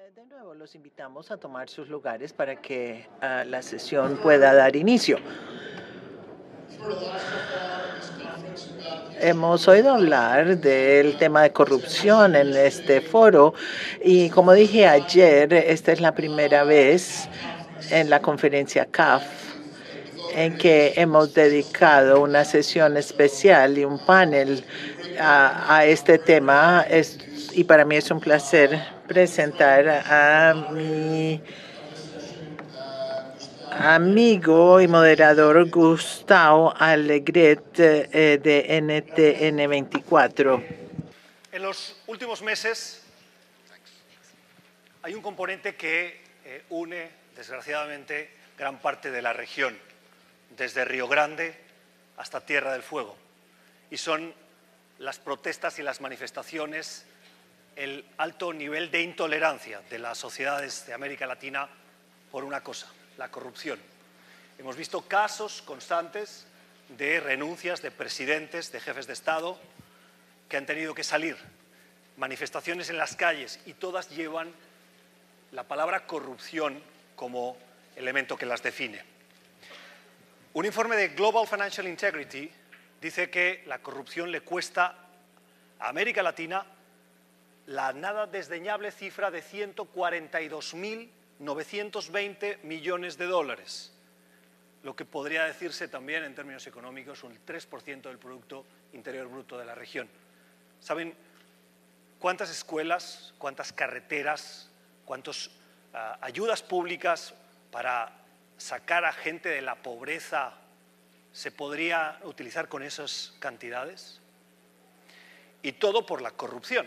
De nuevo, los invitamos a tomar sus lugares para que la sesión pueda dar inicio. Hemos oído hablar del tema de corrupción en este foro y, como dije ayer, esta es la primera vez en la conferencia CAF en que hemos dedicado una sesión especial y un panel a este tema. Y para mí es un placer presentar a mi amigo y moderador Gustavo Alegret de NTN 24. En los últimos meses hay un componente que une, desgraciadamente, gran parte de la región, desde Río Grande hasta Tierra del Fuego, y son las protestas y las manifestaciones, el alto nivel de intolerancia de las sociedades de América Latina por una cosa: la corrupción. Hemos visto casos constantes de renuncias de presidentes, de jefes de Estado que han tenido que salir, manifestaciones en las calles, y todas llevan la palabra corrupción como elemento que las define. Un informe de Global Financial Integrity dice que la corrupción le cuesta a América Latina la nada desdeñable cifra de 142.920 millones de dólares, lo que podría decirse también en términos económicos un 3% del Producto Interior Bruto de la región. ¿Saben cuántas escuelas, cuántas carreteras, cuántas ayudas públicas para sacar a gente de la pobreza se podría utilizar con esas cantidades? Y todo por la corrupción.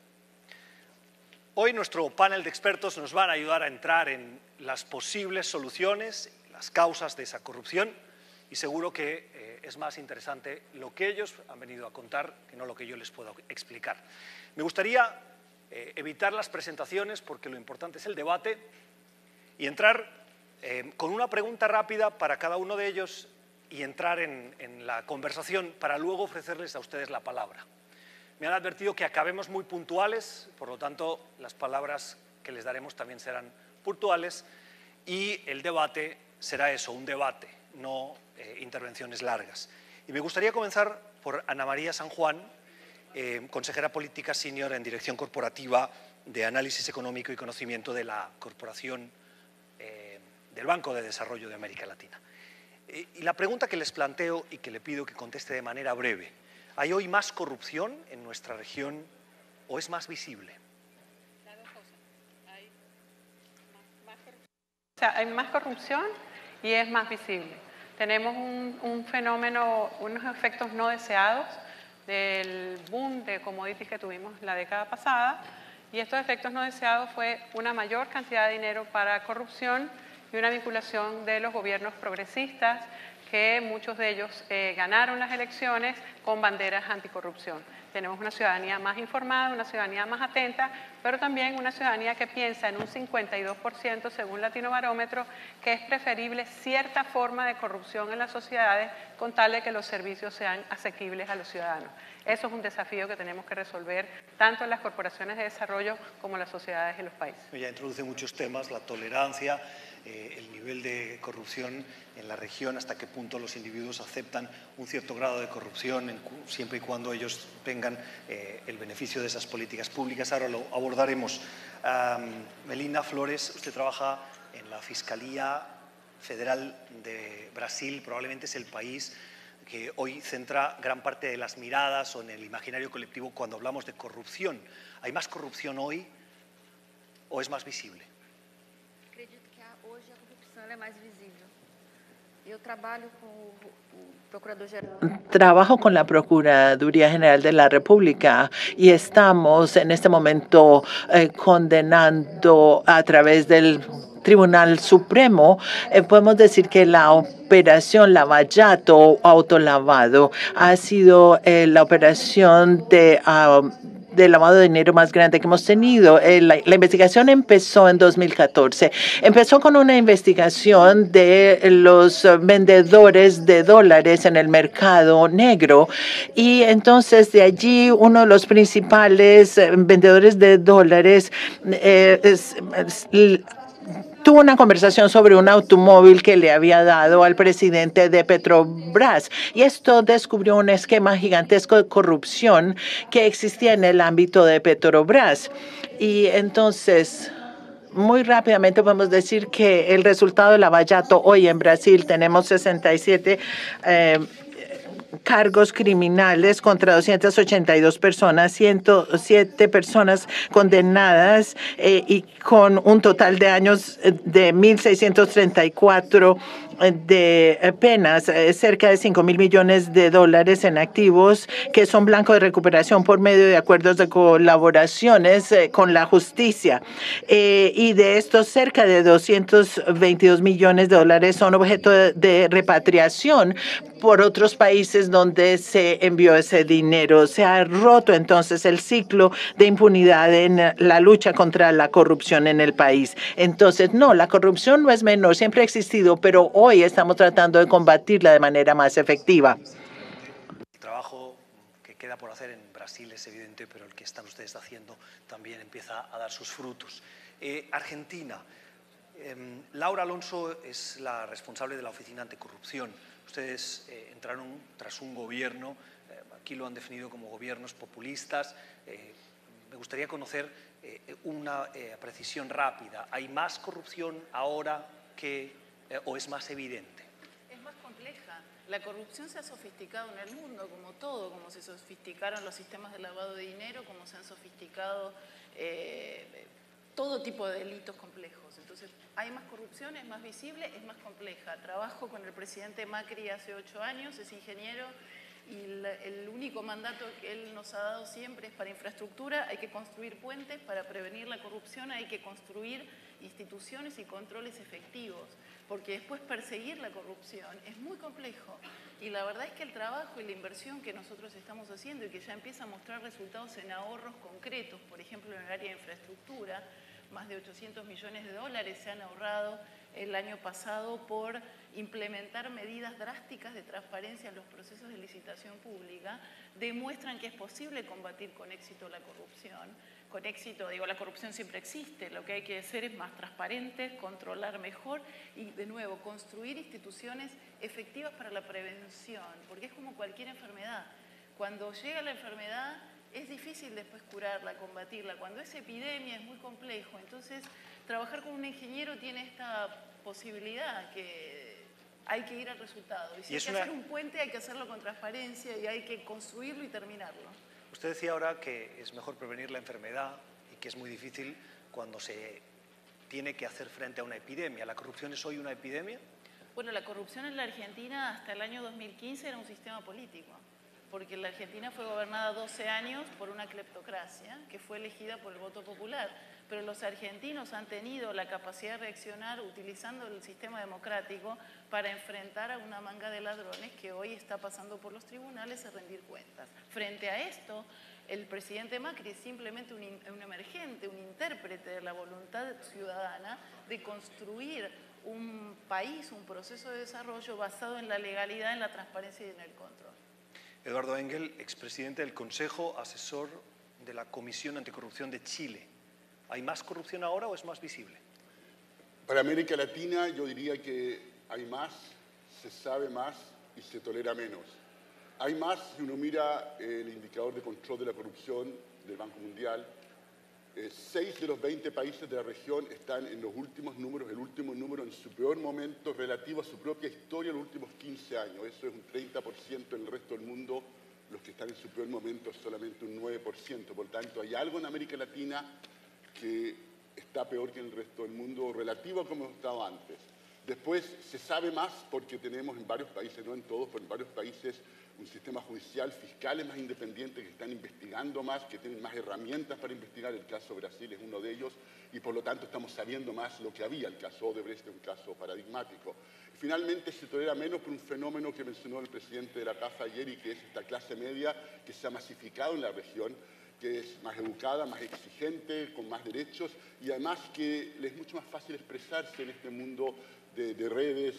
Hoy nuestro panel de expertos nos van a ayudar a entrar en las posibles soluciones, las causas de esa corrupción, y seguro que es más interesante lo que ellos han venido a contar que no lo que yo les puedo explicar. Me gustaría evitar las presentaciones porque lo importante es el debate y entrar con una pregunta rápida para cada uno de ellos y entrar en la conversación para luego ofrecerles a ustedes la palabra. Me han advertido que acabemos muy puntuales, por lo tanto las palabras que les daremos también serán puntuales, y el debate será eso, un debate, no intervenciones largas. Y me gustaría comenzar por Ana María San Juan, consejera política senior en Dirección Corporativa de Análisis Económico y Conocimiento de la Corporación del Banco de Desarrollo de América Latina. Y la pregunta que les planteo y que le pido que conteste de manera breve: ¿hay hoy más corrupción en nuestra región o es más visible? Las dos cosas. Hay más corrupción y es más visible. Tenemos un fenómeno, unos efectos no deseados del boom de commodities que tuvimos la década pasada, y estos efectos no deseados fue una mayor cantidad de dinero para corrupción y una vinculación de los gobiernos progresistas, que muchos de ellos ganaron las elecciones con banderas anticorrupción. Tenemos una ciudadanía más informada, una ciudadanía más atenta, pero también una ciudadanía que piensa en un 52%, según Latinobarómetro, que es preferible cierta forma de corrupción en las sociedades con tal de que los servicios sean asequibles a los ciudadanos. Eso es un desafío que tenemos que resolver tanto en las corporaciones de desarrollo como en las sociedades y los países. Ella introduce muchos temas: la tolerancia, el nivel de corrupción en la región, hasta qué punto los individuos aceptan un cierto grado de corrupción siempre y cuando ellos tengan el beneficio de esas políticas públicas. Ahora lo abordaremos. Melina Flores, usted trabaja en la Fiscalía Federal de Brasil, probablemente es el país que hoy centra gran parte de las miradas o en el imaginario colectivo cuando hablamos de corrupción. ¿Hay más corrupción hoy o es más visible? Acredito que hoje a corrupção é mais visível. Eu trabalho com o Procurador-Geral. Trabajo con la Procuraduría General de la República y estamos en este momento condenando a través del Tribunal Supremo. Podemos decir que la operación Lavallato o autolavado ha sido la operación de de lavado de dinero más grande que hemos tenido. La investigación empezó en 2014. Empezó con una investigación de los vendedores de dólares en el mercado negro y entonces de allí uno de los principales vendedores de dólares tuvo una conversación sobre un automóvil que le había dado al presidente de Petrobras. Y esto descubrió un esquema gigantesco de corrupción que existía en el ámbito de Petrobras. Y entonces, muy rápidamente podemos decir que el resultado de Lava Jato hoy en Brasil tenemos 67 cargos criminales contra 282 personas, 107 personas condenadas y con un total de años de 1.634 de penas, cerca de 5.000 millones de dólares en activos que son blanco de recuperación por medio de acuerdos de colaboraciones con la justicia. Y de estos, cerca de 222 millones de dólares son objeto de repatriación por otros países donde se envió ese dinero. Se ha roto entonces el ciclo de impunidad en la lucha contra la corrupción en el país. Entonces, no, la corrupción no es menor, siempre ha existido, pero hoy estamos tratando de combatirla de manera más efectiva. El trabajo que queda por hacer en Brasil es evidente, pero el que están ustedes haciendo también empieza a dar sus frutos. Argentina. Laura Alonso es la responsable de la Oficina Anticorrupción. Ustedes entraron tras un gobierno, aquí lo han definido como gobiernos populistas. Me gustaría conocer una precisión rápida. ¿Hay más corrupción ahora o es más evidente? Es más compleja. La corrupción se ha sofisticado en el mundo, como todo, como se sofisticaron los sistemas de lavado de dinero, como se han sofisticado todo tipo de delitos complejos. Entonces, hay más corrupción, es más visible, es más compleja. Trabajo con el presidente Macri hace 8 años, es ingeniero, y el único mandato que él nos ha dado siempre es para infraestructura. Hay que construir puentes para prevenir la corrupción, hay que construir instituciones y controles efectivos, porque después perseguir la corrupción es muy complejo. Y la verdad es que el trabajo y la inversión que nosotros estamos haciendo y que ya empieza a mostrar resultados en ahorros concretos, por ejemplo en el área de infraestructura, más de 800 millones de dólares se han ahorrado el año pasado por implementar medidas drásticas de transparencia en los procesos de licitación pública, demuestran que es posible combatir con éxito la corrupción. Con éxito, digo, la corrupción siempre existe, lo que hay que hacer es más transparentes, controlar mejor y, de nuevo, construir instituciones efectivas para la prevención, porque es como cualquier enfermedad. Cuando llega la enfermedad, es difícil después curarla, combatirla. Cuando es epidemia es muy complejo. Entonces, trabajar con un ingeniero tiene esta posibilidad que hay que ir al resultado. Y si hay que hacer un puente, hay que hacerlo con transparencia y hay que construirlo y terminarlo. Usted decía ahora que es mejor prevenir la enfermedad y que es muy difícil cuando se tiene que hacer frente a una epidemia. ¿La corrupción es hoy una epidemia? Bueno, la corrupción en la Argentina hasta el año 2015 era un sistema político, porque la Argentina fue gobernada 12 años por una cleptocracia que fue elegida por el voto popular. Pero los argentinos han tenido la capacidad de reaccionar utilizando el sistema democrático para enfrentar a una manga de ladrones que hoy está pasando por los tribunales a rendir cuentas. Frente a esto, el presidente Macri es simplemente un emergente, un intérprete de la voluntad ciudadana de construir un país, un proceso de desarrollo basado en la legalidad, en la transparencia y en el control. Eduardo Engel, expresidente del Consejo Asesor de la Comisión Anticorrupción de Chile. ¿Hay más corrupción ahora o es más visible? Para América Latina yo diría que hay más, se sabe más y se tolera menos. Hay más si uno mira el indicador de control de la corrupción del Banco Mundial. 6 de los 20 países de la región están en los últimos números, el último número en su peor momento relativo a su propia historia en los últimos 15 años. Eso es un 30% en el resto del mundo. Los que están en su peor momento es solamente un 9%. Por tanto, hay algo en América Latina que está peor que en el resto del mundo relativo a como estaba antes. Después se sabe más porque tenemos en varios países, no en todos, pero en varios países un sistema judicial, fiscales más independientes que están investigando más, que tienen más herramientas para investigar. El caso Brasil es uno de ellos y por lo tanto estamos sabiendo más lo que había. El caso Odebrecht es un caso paradigmático. Y finalmente se tolera menos por un fenómeno que mencionó el presidente de la TAF ayer y que es esta clase media que se ha masificado en la región, que que es más educada, más exigente, con más derechos y además que le es mucho más fácil expresarse en este mundo de redes,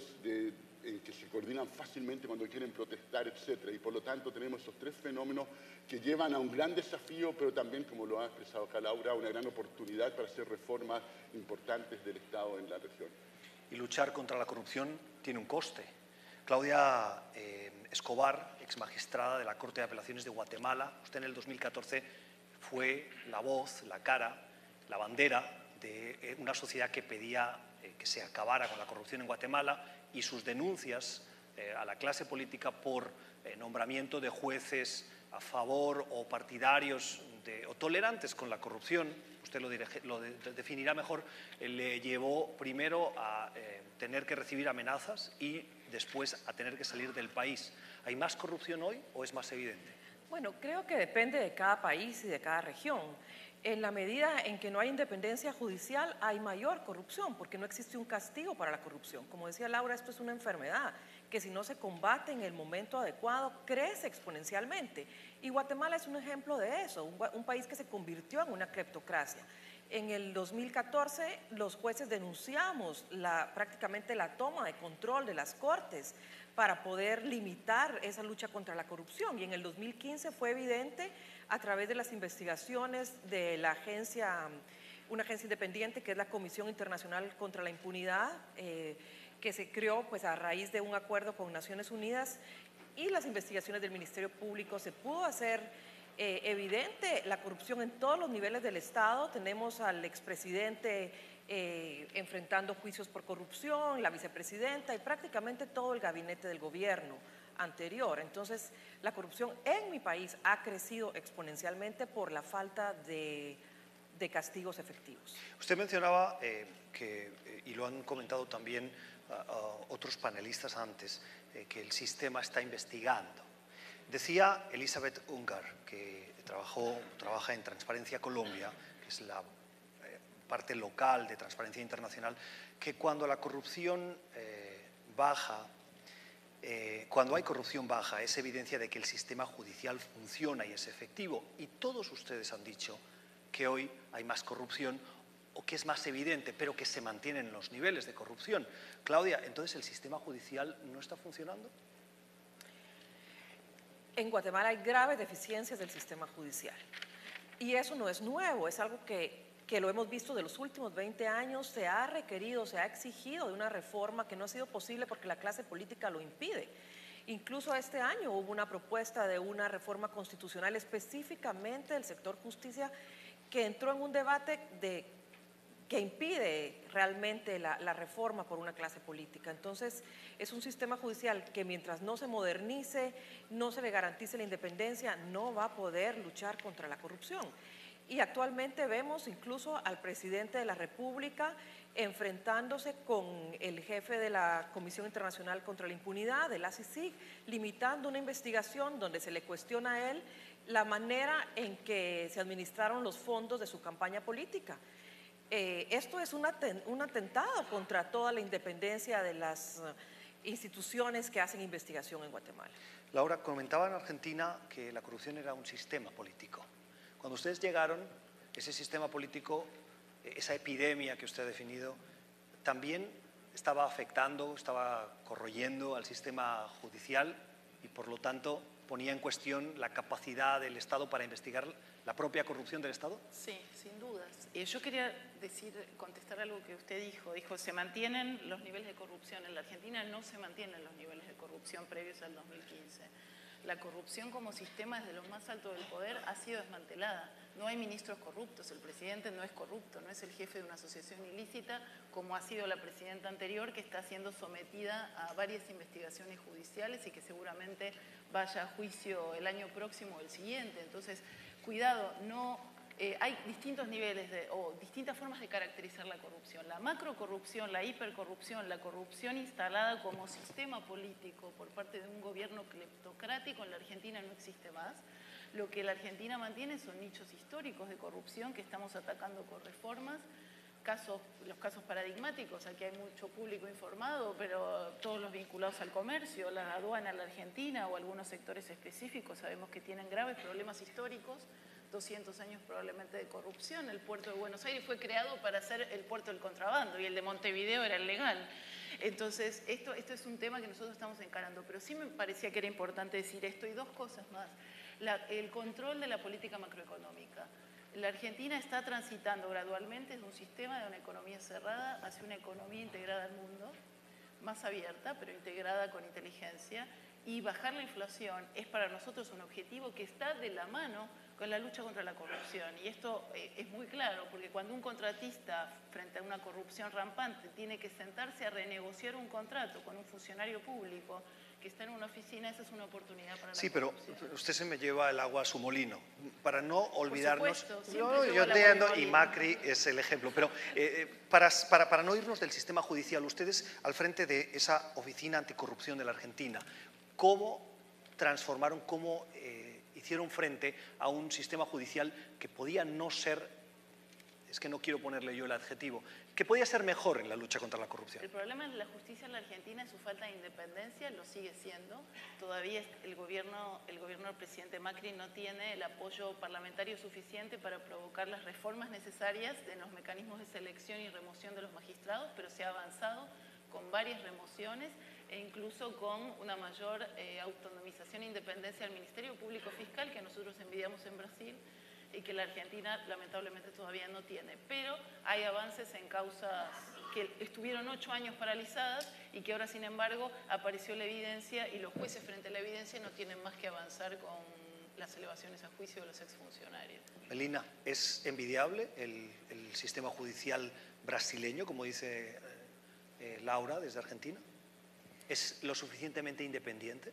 en que se coordinan fácilmente cuando quieren protestar, etc. Y por lo tanto tenemos esos tres fenómenos que llevan a un gran desafío, pero también, como lo ha expresado acá Laura, una gran oportunidad para hacer reformas importantes del Estado en la región. Y luchar contra la corrupción tiene un coste. Claudia Escobar, ex magistrada de la Corte de Apelaciones de Guatemala, usted en el 2014 fue la voz, la cara, la bandera de una sociedad que pedía que se acabara con la corrupción en Guatemala y sus denuncias a la clase política por nombramiento de jueces a favor o partidarios o tolerantes con la corrupción, usted lo definirá mejor, le llevó primero a tener que recibir amenazas y después a tener que salir del país. ¿Hay más corrupción hoy o es más evidente? Bueno, creo que depende de cada país y de cada región. En la medida en que no hay independencia judicial, hay mayor corrupción, porque no existe un castigo para la corrupción. Como decía Laura, esto es una enfermedad que si no se combate en el momento adecuado, crece exponencialmente. Y Guatemala es un ejemplo de eso, un país que se convirtió en una cleptocracia. En el 2014, los jueces denunciamos prácticamente la toma de control de las cortes para poder limitar esa lucha contra la corrupción. Y en el 2015 fue evidente a través de las investigaciones de la agencia, una agencia independiente que es la Comisión Internacional contra la Impunidad, que se creó pues, a raíz de un acuerdo con Naciones Unidas, y las investigaciones del Ministerio Público. Se pudo hacer evidente la corrupción en todos los niveles del Estado. Tenemos al expresidente enfrentando juicios por corrupción, la vicepresidenta y prácticamente todo el gabinete del gobierno anterior. Entonces, la corrupción en mi país ha crecido exponencialmente por la falta de castigos efectivos. Usted mencionaba y lo han comentado también otros panelistas antes, que el sistema está investigando. Decía Elizabeth Ungar, que trabaja en Transparencia Colombia, que es la parte local de Transparencia Internacional, que cuando la corrupción baja, cuando hay corrupción baja, es evidencia de que el sistema judicial funciona y es efectivo. Y todos ustedes han dicho que hoy hay más corrupción o que es más evidente, pero que se mantienen los niveles de corrupción. Claudia, ¿entonces el sistema judicial no está funcionando? En Guatemala hay graves deficiencias del sistema judicial. Y eso no es nuevo, es algo que lo hemos visto de los últimos 20 años, se ha requerido, se ha exigido de una reforma que no ha sido posible porque la clase política lo impide. Incluso este año hubo una propuesta de una reforma constitucional específicamente del sector justicia que entró en un debate que impide realmente la reforma por una clase política. Entonces, es un sistema judicial que mientras no se modernice, no se le garantice la independencia, no va a poder luchar contra la corrupción. Y actualmente vemos incluso al presidente de la República enfrentándose con el jefe de la Comisión Internacional contra la Impunidad, de la CICIG, limitando una investigación donde se le cuestiona a él la manera en que se administraron los fondos de su campaña política. Esto es un atentado contra toda la independencia de las instituciones que hacen investigación en Guatemala. Laura, comentaba en Argentina que la corrupción era un sistema político. Cuando ustedes llegaron, ese sistema político, esa epidemia que usted ha definido, también estaba afectando, estaba corroyendo al sistema judicial y, por lo tanto, ponía en cuestión la capacidad del Estado para investigar la propia corrupción del Estado. Sí, sin dudas. Yo quería contestar algo que usted dijo, se mantienen los niveles de corrupción. En la Argentina no se mantienen los niveles de corrupción previos al 2015. La corrupción como sistema desde lo más alto del poder ha sido desmantelada. No hay ministros corruptos, el presidente no es corrupto, no es el jefe de una asociación ilícita como ha sido la presidenta anterior, que está siendo sometida a varias investigaciones judiciales y que seguramente vaya a juicio el año próximo o el siguiente. Entonces, cuidado, hay distintos niveles o distintas formas de caracterizar la corrupción. La macrocorrupción, la hipercorrupción, la corrupción instalada como sistema político por parte de un gobierno cleptocrático en la Argentina no existe más. Lo que la Argentina mantiene son nichos históricos de corrupción que estamos atacando con reformas. Los casos paradigmáticos, aquí hay mucho público informado, pero todos los vinculados al comercio, la aduana en la Argentina o algunos sectores específicos sabemos que tienen graves problemas históricos 200 años probablemente de corrupción. El puerto de Buenos Aires fue creado para ser el puerto del contrabando y el de Montevideo era el legal. Entonces, esto es un tema que nosotros estamos encarando, pero sí me parecía que era importante decir esto y dos cosas más. El control de la política macroeconómica. La Argentina está transitando gradualmente de un sistema de una economía cerrada hacia una economía integrada al mundo, más abierta, pero integrada con inteligencia, y bajar la inflación es para nosotros un objetivo que está de la mano con la lucha contra la corrupción. Y esto es muy claro, porque cuando un contratista, frente a una corrupción rampante, tiene que sentarse a renegociar un contrato con un funcionario público que está en una oficina, esa es una oportunidad para la Sí, pero usted se me lleva el agua a su molino. Para no olvidarnos... Por supuesto, Yo entiendo, y Macri es el ejemplo, pero para no irnos del sistema judicial, ustedes al frente de esa oficina anticorrupción de la Argentina, ¿cómo transformaron, cómo hicieron frente a un sistema judicial que podía no ser, es que no quiero ponerle yo el adjetivo, que podía ser mejor en la lucha contra la corrupción? El problema de la justicia en la Argentina es su falta de independencia, lo sigue siendo. Todavía el gobierno del presidente Macri no tiene el apoyo parlamentario suficiente para provocar las reformas necesarias en los mecanismos de selección y remoción de los magistrados, pero se ha avanzado con varias remociones e incluso con una mayor autonomización e independencia del Ministerio Público Fiscal que nosotros envidiamos en Brasil y que la Argentina lamentablemente todavía no tiene. Pero hay avances en causas que estuvieron 8 años paralizadas y que ahora, sin embargo, apareció la evidencia y los jueces frente a la evidencia no tienen más que avanzar con las elevaciones a juicio de los exfuncionarios. Melina, ¿es envidiable el sistema judicial brasileño, como dice Laura desde Argentina? ¿Es lo suficientemente independiente?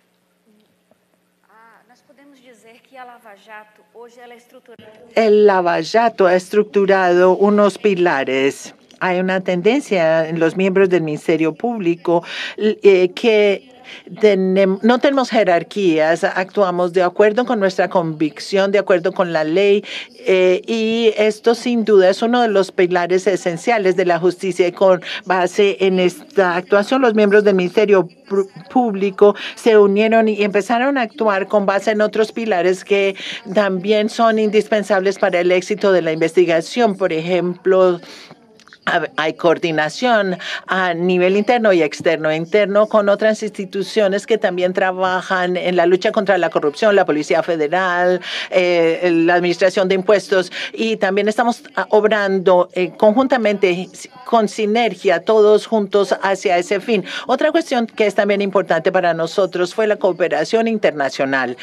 Nós podemos dizer que a Lava Jato hoje ela é estruturada. El Lava Jato ha estructurado unos pilares. Hay una tendencia en los miembros del Ministerio Público que no tenemos jerarquías, actuamos de acuerdo con nuestra convicción, de acuerdo con la ley, y esto sin duda es uno de los pilares esenciales de la justicia. Y con base en esta actuación, los miembros del Ministerio Público se unieron y empezaron a actuar con base en otros pilares que también son indispensables para el éxito de la investigación. Por ejemplo, hay coordinación a nivel interno y externo. Interno con otras instituciones que también trabajan en la lucha contra la corrupción, la Policía Federal, la Administración de Impuestos, y también estamos obrando conjuntamente con sinergia, todos juntos hacia ese fin. Otra cuestión que es también importante para nosotros fue la cooperación internacional.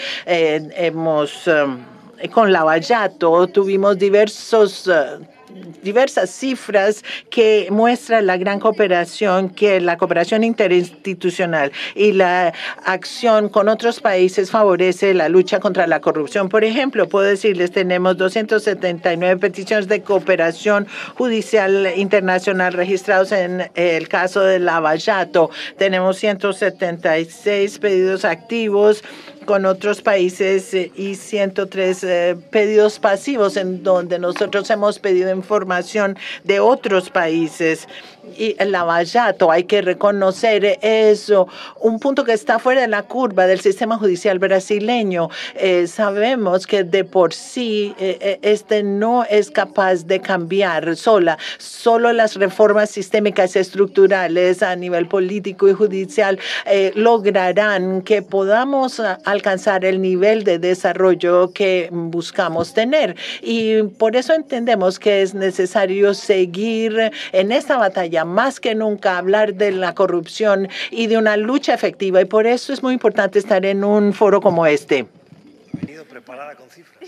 Con Lava Jato tuvimos diversas cifras que muestran la gran cooperación, que la cooperación interinstitucional y la acción con otros países favorece la lucha contra la corrupción. Por ejemplo, puedo decirles, tenemos 279 peticiones de cooperación judicial internacional registrados en el caso de Lava Jato. Tenemos 176 pedidos activos con otros países y 103 pedidos pasivos en donde nosotros hemos pedido información de otros países. Y el Lava Jato, hay que reconocer eso, un punto que está fuera de la curva del sistema judicial brasileño. Sabemos que de por sí este no es capaz de cambiar sola. Solo las reformas sistémicas y estructurales a nivel político y judicial lograrán que podamos alcanzar el nivel de desarrollo que buscamos tener. Y por eso entendemos que es necesario seguir en esta batalla, más que nunca hablar de la corrupción y de una lucha efectiva. Y por eso es muy importante estar en un foro como este. He venido preparada con cifras.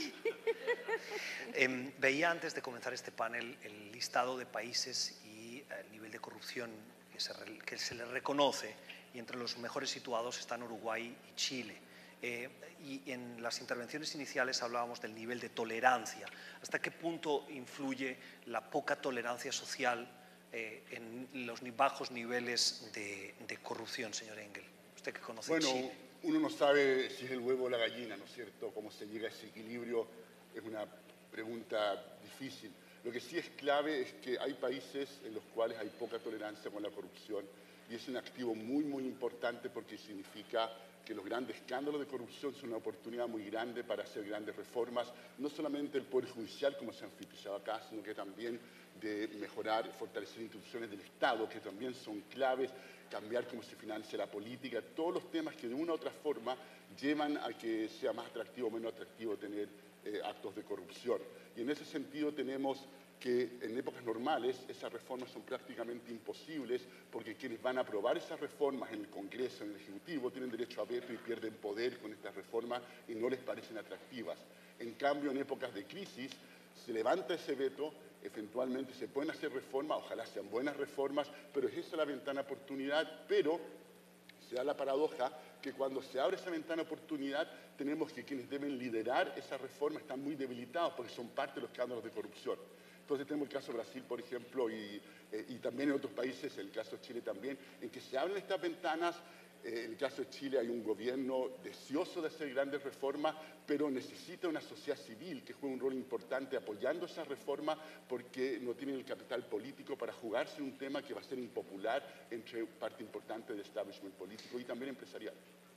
Veía antes de comenzar este panel el listado de países y el nivel de corrupción que se le reconoce, y entre los mejores situados están Uruguay y Chile. Y en las intervenciones iniciales hablábamos del nivel de tolerancia. ¿Hasta qué punto influye la poca tolerancia social en los bajos niveles de corrupción, señor Engel? Usted que conoce Chile. Uno no sabe si es el huevo o la gallina, ¿no es cierto? Cómo se llega a ese equilibrio es una pregunta difícil. Lo que sí es clave es que hay países en los cuales hay poca tolerancia con la corrupción, y es un activo muy, muy importante porque significa que los grandes escándalos de corrupción son una oportunidad muy grande para hacer grandes reformas, no solamente del Poder Judicial, como se ha enfatizado acá, sino que también de mejorar y fortalecer instituciones del Estado, que también son claves, cambiar cómo se financia la política, todos los temas que de una u otra forma llevan a que sea más atractivo o menos atractivo tener actos de corrupción. Y en ese sentido tenemos que en épocas normales esas reformas son prácticamente imposibles porque quienes van a aprobar esas reformas en el Congreso, en el Ejecutivo, tienen derecho a veto y pierden poder con estas reformas y no les parecen atractivas. En cambio, en épocas de crisis, se levanta ese veto, eventualmente se pueden hacer reformas, ojalá sean buenas reformas, pero es esa la ventana de oportunidad, pero se da la paradoja que cuando se abre esa ventana de oportunidad, tenemos que quienes deben liderar esa reforma están muy debilitados porque son parte de los escándalos de corrupción. Entonces tenemos el caso de Brasil, por ejemplo, y también en otros países, el caso de Chile también, en que se abren estas ventanas. En el caso de Chile hay un gobierno deseoso de hacer grandes reformas, pero necesita una sociedad civil que juegue un rol importante apoyando esas reformas porque no tienen el capital político para jugarse en un tema que va a ser impopular entre parte importante del establishment político y también empresarial.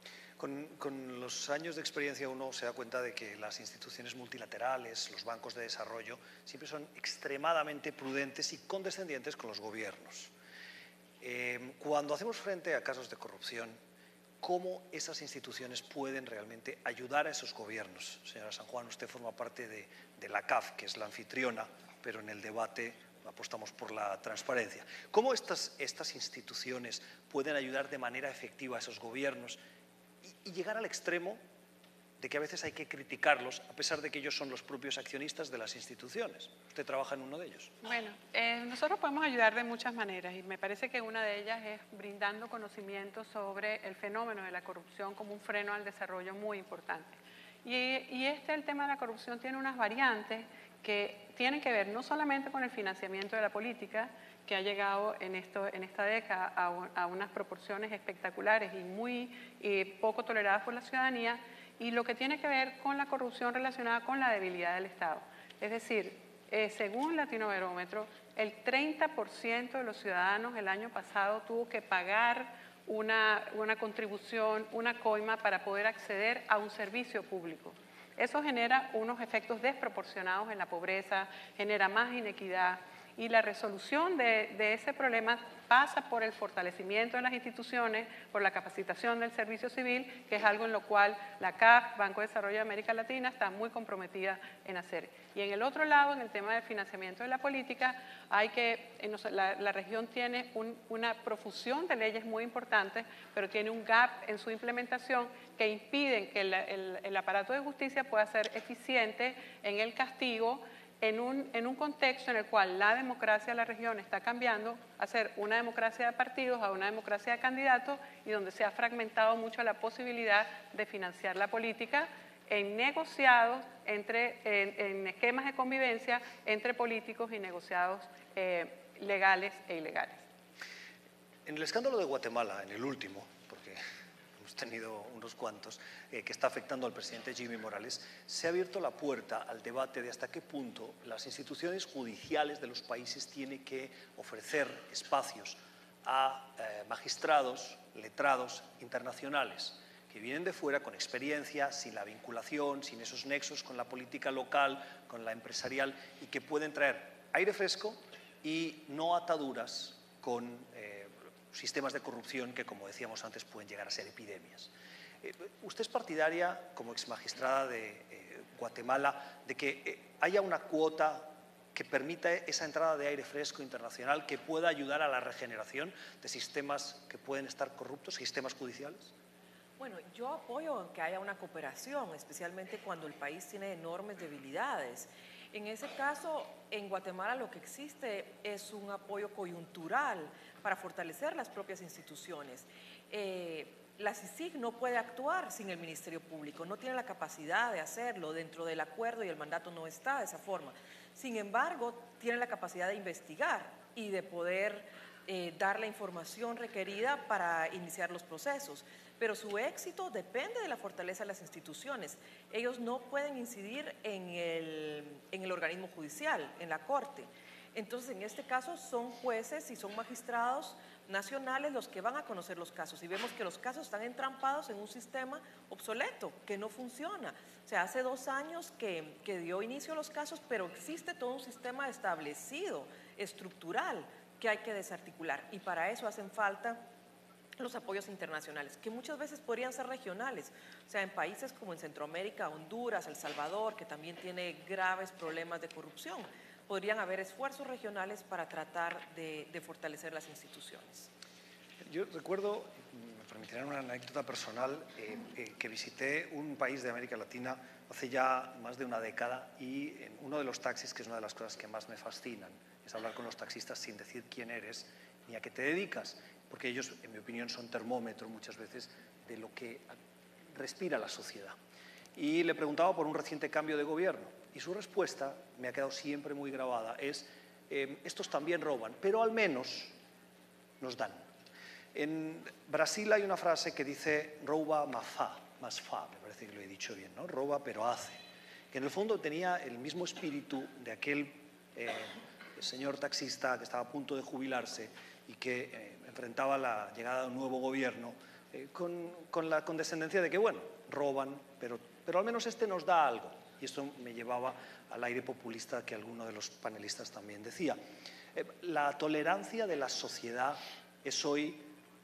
Con los años de experiencia uno se da cuenta de que las instituciones multilaterales, los bancos de desarrollo, siempre son extremadamente prudentes y condescendientes con los gobiernos. Cuando hacemos frente a casos de corrupción, ¿cómo esas instituciones pueden realmente ayudar a esos gobiernos? Señora San Juan, usted forma parte de la CAF, que es la anfitriona, pero en el debate apostamos por la transparencia. ¿Cómo estas instituciones pueden ayudar de manera efectiva a esos gobiernos y llegar al extremo de que a veces hay que criticarlos, a pesar de que ellos son los propios accionistas de las instituciones? Usted trabaja en uno de ellos. Bueno, nosotros podemos ayudar de muchas maneras y me parece que una de ellas es brindando conocimiento sobre el fenómeno de la corrupción como un freno al desarrollo muy importante. Y el tema de la corrupción tiene unas variantes que tienen que ver no solamente con el financiamiento de la política, que ha llegado en esta década a unas proporciones espectaculares y muy poco toleradas por la ciudadanía, y lo que tiene que ver con la corrupción relacionada con la debilidad del Estado. Es decir, según Latinobarómetro, el 30% de los ciudadanos el año pasado tuvo que pagar una contribución, una coima para poder acceder a un servicio público. Eso genera unos efectos desproporcionados en la pobreza, genera más inequidad, y la resolución de ese problema pasa por el fortalecimiento de las instituciones, por la capacitación del servicio civil, que es algo en lo cual la CAF, Banco de Desarrollo de América Latina, está muy comprometida en hacer. Y en el otro lado, en el tema del financiamiento de la política, la región tiene una profusión de leyes muy importantes, pero tiene un gap en su implementación que impiden que el aparato de justicia pueda ser eficiente en el castigo, en un contexto en el cual la democracia de la región está cambiando a ser una democracia de partidos, a una democracia de candidatos, y donde se ha fragmentado mucho la posibilidad de financiar la política en negociados, en esquemas de convivencia entre políticos y negociados legales e ilegales. En el escándalo de Guatemala, en el último, porque hemos tenido unos cuantos, que está afectando al presidente Jimmy Morales, se ha abierto la puerta al debate de hasta qué punto las instituciones judiciales de los países tienen que ofrecer espacios a magistrados, letrados internacionales, que vienen de fuera con experiencia, sin la vinculación, sin esos nexos con la política local, con la empresarial, y que pueden traer aire fresco y no ataduras con sistemas de corrupción que, como decíamos antes, pueden llegar a ser epidemias. ¿Usted es partidaria, como exmagistrada de Guatemala, de que haya una cuota que permita esa entrada de aire fresco internacional que pueda ayudar a la regeneración de sistemas que pueden estar corruptos, sistemas judiciales? Bueno, yo apoyo que haya una cooperación, especialmente cuando el país tiene enormes debilidades. En ese caso, en Guatemala lo que existe es un apoyo coyuntural para fortalecer las propias instituciones. La CICIG no puede actuar sin el Ministerio Público, no tiene la capacidad de hacerlo, dentro del acuerdo y el mandato no está de esa forma. Sin embargo, tiene la capacidad de investigar y de poder dar la información requerida para iniciar los procesos. Pero su éxito depende de la fortaleza de las instituciones. Ellos no pueden incidir en el organismo judicial, en la Corte. Entonces, en este caso son jueces y son magistrados nacionales los que van a conocer los casos, y vemos que los casos están entrampados en un sistema obsoleto, que no funciona. O sea, hace 2 años que dio inicio a los casos, pero existe todo un sistema establecido, estructural, que hay que desarticular, y para eso hacen falta los apoyos internacionales, que muchas veces podrían ser regionales, o sea, en países como en Centroamérica, Honduras, El Salvador, que también tiene graves problemas de corrupción, podrían haber esfuerzos regionales para tratar de fortalecer las instituciones. Yo recuerdo, me permitirán una anécdota personal, que visité un país de América Latina hace ya más de una década, y en uno de los taxis, que es una de las cosas que más me fascinan, es hablar con los taxistas sin decir quién eres ni a qué te dedicas, porque ellos, en mi opinión, son termómetro muchas veces de lo que respira la sociedad. Y le preguntaba por un reciente cambio de gobierno, y su respuesta, me ha quedado siempre muy grabada, es: estos también roban, pero al menos nos dan. En Brasil hay una frase que dice rouba más fa, me parece que lo he dicho bien, ¿no? Roba pero hace, que en el fondo tenía el mismo espíritu de aquel señor taxista que estaba a punto de jubilarse y que enfrentaba la llegada de un nuevo gobierno con la condescendencia de que, bueno, roban, pero al menos este nos da algo. Y esto me llevaba al aire populista que alguno de los panelistas también decía. La tolerancia de la sociedad es hoy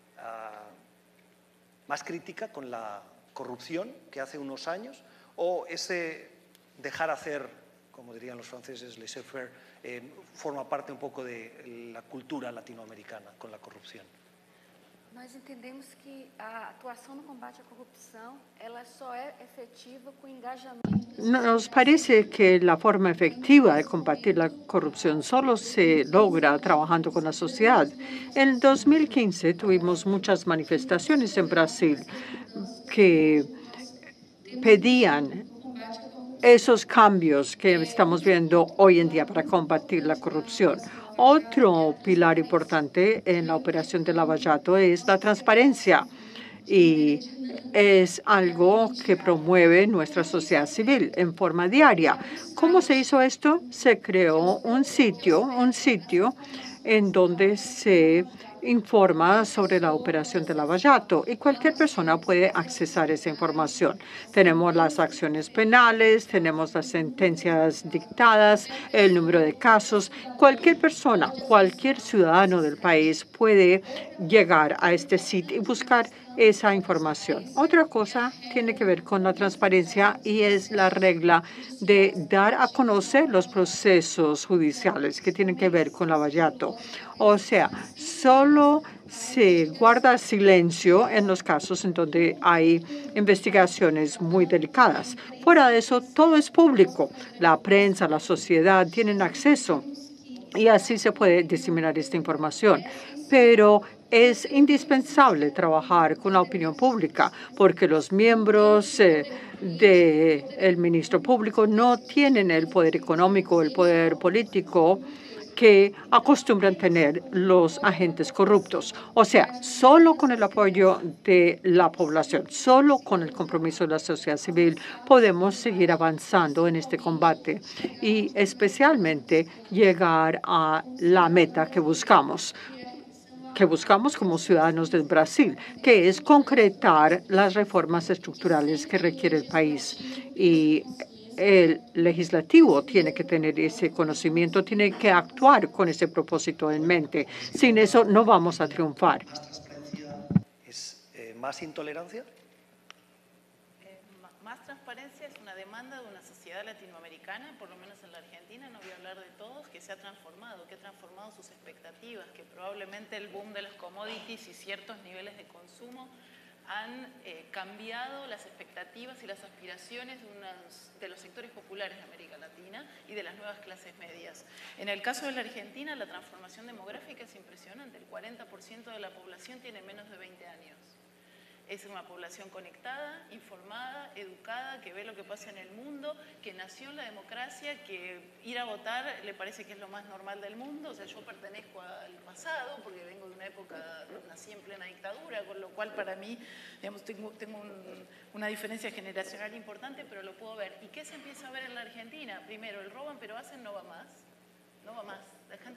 más crítica con la corrupción que hace unos años, o ese dejar hacer, como dirían los franceses, laissez-faire, forma parte un poco de la cultura latinoamericana con la corrupción. Nós entendemos que a atuação no combate à corrupção, ela só é efetiva com engajamento. Nos parece que la forma efectiva de combatir la corrupción solo se logra trabajando con la sociedad. En 2015 tuvimos muchas manifestaciones en Brasil que pedían esos cambios que estamos viendo hoy en día para combatir la corrupción. Otro pilar importante en la operación de Lava Jato es la transparencia, y es algo que promueve nuestra sociedad civil en forma diaria. ¿Cómo se hizo esto? Se creó un sitio en donde se informa sobre la operación de Lava Jato, y cualquier persona puede accesar esa información. Tenemos las acciones penales, tenemos las sentencias dictadas, el número de casos. Cualquier persona, cualquier ciudadano del país puede llegar a este sitio y buscar esa información. Otra cosa tiene que ver con la transparencia, y es la regla de dar a conocer los procesos judiciales que tienen que ver con Lava Jato. O sea, solo se guarda silencio en los casos en donde hay investigaciones muy delicadas. Fuera de eso, todo es público. La prensa, la sociedad tienen acceso, y así se puede diseminar esta información. Pero es indispensable trabajar con la opinión pública, porque los miembros del ministro público no tienen el poder económico, el poder político que acostumbran tener los agentes corruptos. O sea, solo con el apoyo de la población, solo con el compromiso de la sociedad civil, podemos seguir avanzando en este combate y especialmente llegar a la meta que buscamos como ciudadanos del Brasil, que es concretar las reformas estructurales que requiere el país. Y el legislativo tiene que tener ese conocimiento, tiene que actuar con ese propósito en mente. Sin eso no vamos a triunfar. ¿Es más intolerancia? Más transparencia es una demanda de una sociedad latinoamericana, por lo menos en la Argentina, no voy a hablar de todos, que se ha transformado, que ha transformado sus expectativas, que probablemente el boom de las commodities y ciertos niveles de consumo han cambiado las expectativas y las aspiraciones de los sectores populares de América Latina y de las nuevas clases medias. En el caso de la Argentina, la transformación demográfica es impresionante. El 40% de la población tiene menos de 20 años. Es una población conectada, informada, educada, que ve lo que pasa en el mundo, que nació en la democracia, que ir a votar le parece que es lo más normal del mundo. O sea, yo pertenezco al pasado porque vengo de una época, nací en plena dictadura, con lo cual para mí, digamos, tengo una diferencia generacional importante, pero lo puedo ver. ¿Y qué se empieza a ver en la Argentina? Primero, el roban pero hacen no va más. No va más. La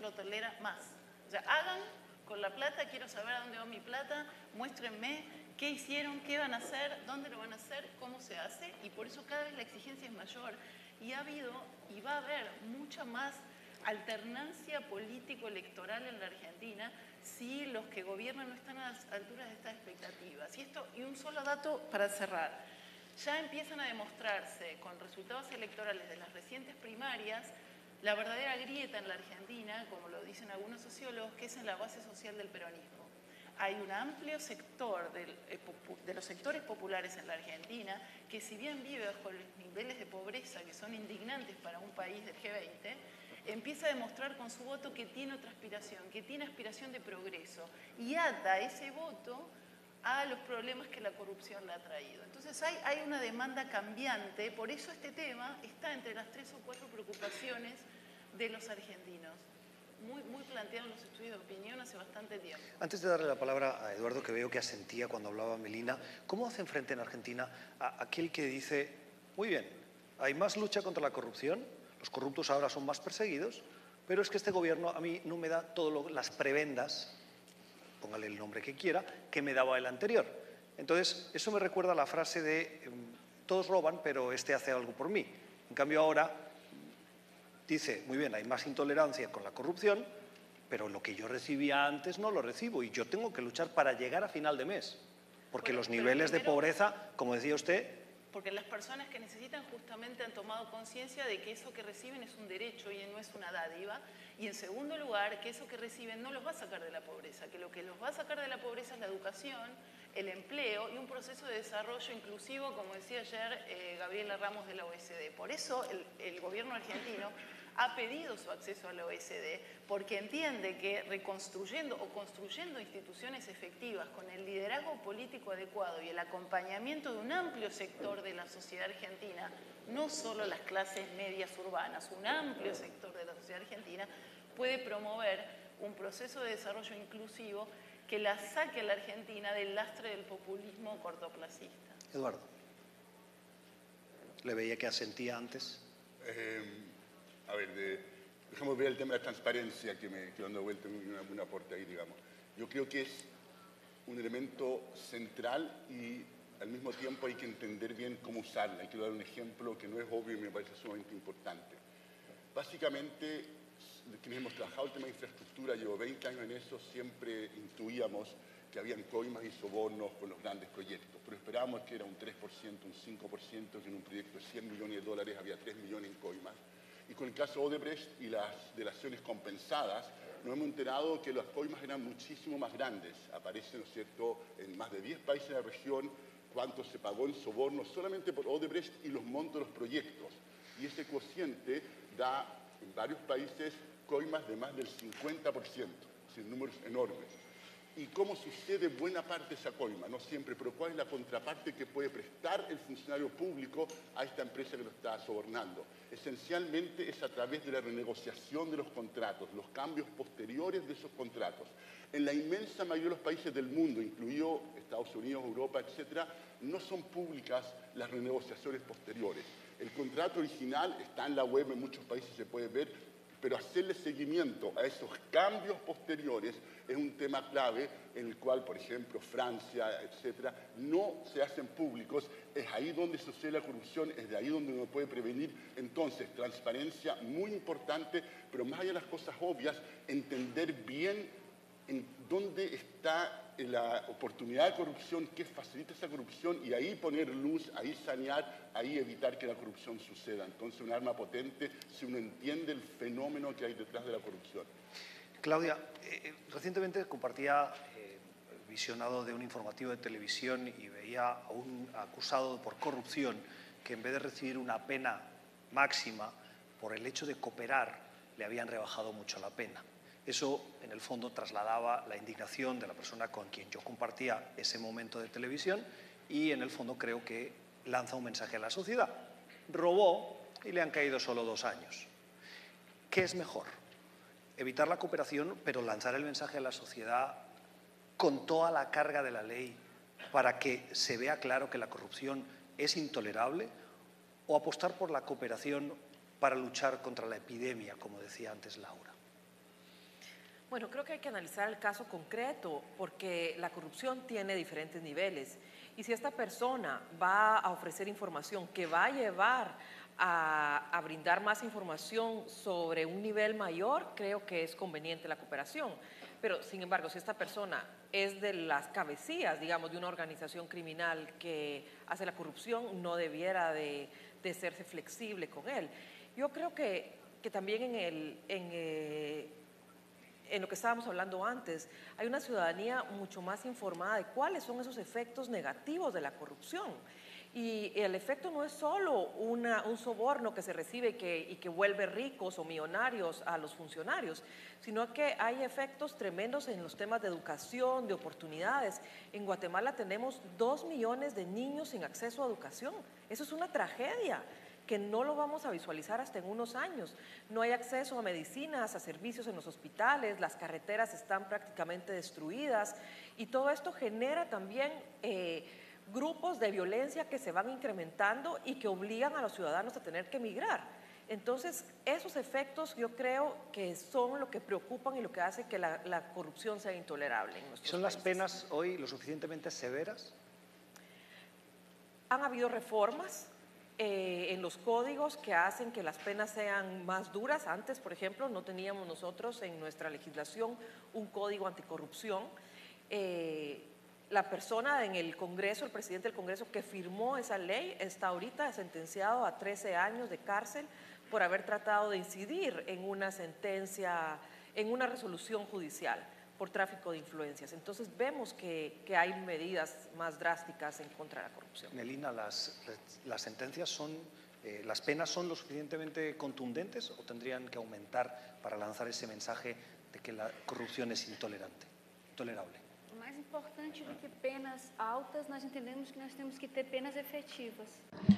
lo tolera más. O sea, hagan con la plata, quiero saber a dónde va mi plata, muéstrenme qué hicieron, qué van a hacer, dónde lo van a hacer, cómo se hace, y por eso cada vez la exigencia es mayor. Y ha habido y va a haber mucha más alternancia político-electoral en la Argentina si los que gobiernan no están a las alturas de estas expectativas. Y un solo dato para cerrar. Ya empiezan a demostrarse con resultados electorales de las recientes primarias la verdadera grieta en la Argentina, como lo dicen algunos sociólogos, que es en la base social del peronismo. Hay un amplio sector de los sectores populares en la Argentina que, si bien vive bajo los niveles de pobreza que son indignantes para un país del G20, empieza a demostrar con su voto que tiene otra aspiración, que tiene aspiración de progreso, y ata ese voto a los problemas que la corrupción le ha traído. Entonces hay una demanda cambiante, por eso este tema está entre las 3 o 4 preocupaciones de los argentinos. Muy planteado en los estudios de opinión hace bastante tiempo. Antes de darle la palabra a Eduardo, que veo que asentía cuando hablaba Melina, ¿cómo hacen frente en Argentina a aquel que dice, muy bien, hay más lucha contra la corrupción, los corruptos ahora son más perseguidos, pero es que este gobierno a mí no me da todas las prebendas, póngale el nombre que quiera, que me daba el anterior? Entonces, eso me recuerda a la frase de todos roban, pero este hace algo por mí. En cambio ahora dice, muy bien, hay más intolerancia con la corrupción, pero lo que yo recibía antes no lo recibo y yo tengo que luchar para llegar a final de mes, porque los niveles de pobreza, como decía usted... Porque las personas que necesitan justamente han tomado conciencia de que eso que reciben es un derecho y no es una dádiva. Y en segundo lugar, que eso que reciben no los va a sacar de la pobreza, que lo que los va a sacar de la pobreza es la educación, el empleo y un proceso de desarrollo inclusivo, como decía ayer Gabriela Ramos de la OECD. Por eso el gobierno argentino ha pedido su acceso a la OECD, porque entiende que reconstruyendo o construyendo instituciones efectivas con el liderazgo político adecuado y el acompañamiento de un amplio sector de la sociedad argentina, no solo las clases medias urbanas, un amplio sector de la sociedad argentina, puede promover un proceso de desarrollo inclusivo que la saque a la Argentina del lastre del populismo cortoplacista. Eduardo, ¿le veía que asentía antes? A ver, dejamos ver el tema de la transparencia que dando vuelta un aporte ahí, digamos. Yo creo que es un elemento central y al mismo tiempo hay que entender bien cómo usarla. Hay que dar un ejemplo que no es obvio y me parece sumamente importante. Básicamente, quienes hemos trabajado el tema de infraestructura, llevo 20 años en eso, siempre intuíamos que habían coimas y sobornos con los grandes proyectos, pero esperábamos que era un 3%, un 5%, que en un proyecto de $100 millones había 3 millones en coimas. Y con el caso Odebrecht y las delaciones compensadas, nos hemos enterado que las coimas eran muchísimo más grandes. Aparece, ¿no es cierto?, en más de 10 países de la región cuánto se pagó en sobornos solamente por Odebrecht y los montos de los proyectos. Y ese cociente da en varios países coimas de más del 50%, sin números enormes. ¿Y cómo sucede buena parte de esa coima? No siempre, pero ¿cuál es la contraparte que puede prestar el funcionario público a esta empresa que lo está sobornando? Esencialmente es a través de la renegociación de los contratos, los cambios posteriores de esos contratos. En la inmensa mayoría de los países del mundo, incluido Estados Unidos, Europa, etcétera, no son públicas las renegociaciones posteriores. El contrato original está en la web, en muchos países se puede ver, pero hacerle seguimiento a esos cambios posteriores es un tema clave en el cual, por ejemplo, Francia, etcétera, no se hacen públicos. Es ahí donde sucede la corrupción, es de ahí donde uno puede prevenir. Entonces, transparencia muy importante, pero más allá de las cosas obvias, entender bien en dónde está la oportunidad de corrupción, qué facilita esa corrupción y ahí poner luz, ahí sanear, ahí evitar que la corrupción suceda. Entonces, un arma potente si uno entiende el fenómeno que hay detrás de la corrupción. Claudia, recientemente compartía visionado de un informativo de televisión y veía a un acusado por corrupción que en vez de recibir una pena máxima por el hecho de cooperar, le habían rebajado mucho la pena. Eso, en el fondo, trasladaba la indignación de la persona con quien yo compartía ese momento de televisión y, en el fondo, creo que lanza un mensaje a la sociedad. Robó y le han caído solo 2 años. ¿Qué es mejor? Evitar la cooperación, pero lanzar el mensaje a la sociedad con toda la carga de la ley para que se vea claro que la corrupción es intolerable, o apostar por la cooperación para luchar contra la epidemia, como decía antes Laura. Bueno, creo que hay que analizar el caso concreto porque la corrupción tiene diferentes niveles y si esta persona va a ofrecer información que va a llevar a brindar más información sobre un nivel mayor, creo que es conveniente la cooperación. Pero, sin embargo, si esta persona es de las cabecillas, digamos, de una organización criminal que hace la corrupción, no debiera de serse flexible con él. Yo creo que también en lo que estábamos hablando antes, hay una ciudadanía mucho más informada de cuáles son esos efectos negativos de la corrupción. Y el efecto no es solo un soborno que se recibe y que vuelve ricos o millonarios a los funcionarios, sino que hay efectos tremendos en los temas de educación, de oportunidades. En Guatemala tenemos 2 millones de niños sin acceso a educación. Eso es una tragedia que no lo vamos a visualizar hasta en unos años. No hay acceso a medicinas, a servicios en los hospitales, las carreteras están prácticamente destruidas y todo esto genera también grupos de violencia que se van incrementando y que obligan a los ciudadanos a tener que emigrar. Entonces, esos efectos yo creo que son lo que preocupan y lo que hace que la corrupción sea intolerable en nuestros ¿Son países. las penas hoy lo suficientemente severas? Han habido reformas en los códigos que hacen que las penas sean más duras. Antes, por ejemplo, no teníamos nosotros en nuestra legislación un código anticorrupción. La persona en el Congreso, el presidente del Congreso que firmó esa ley, está ahorita sentenciado a 13 años de cárcel por haber tratado de incidir en una sentencia, en una resolución judicial por tráfico de influencias. Entonces vemos que hay medidas más drásticas en contra de la corrupción. Nelina, ¿las sentencias son, las penas son lo suficientemente contundentes o tendrían que aumentar para lanzar ese mensaje de que la corrupción es intolerable? Mais importante do que penas altas, nós entendemos que nós temos que ter penas efetivas.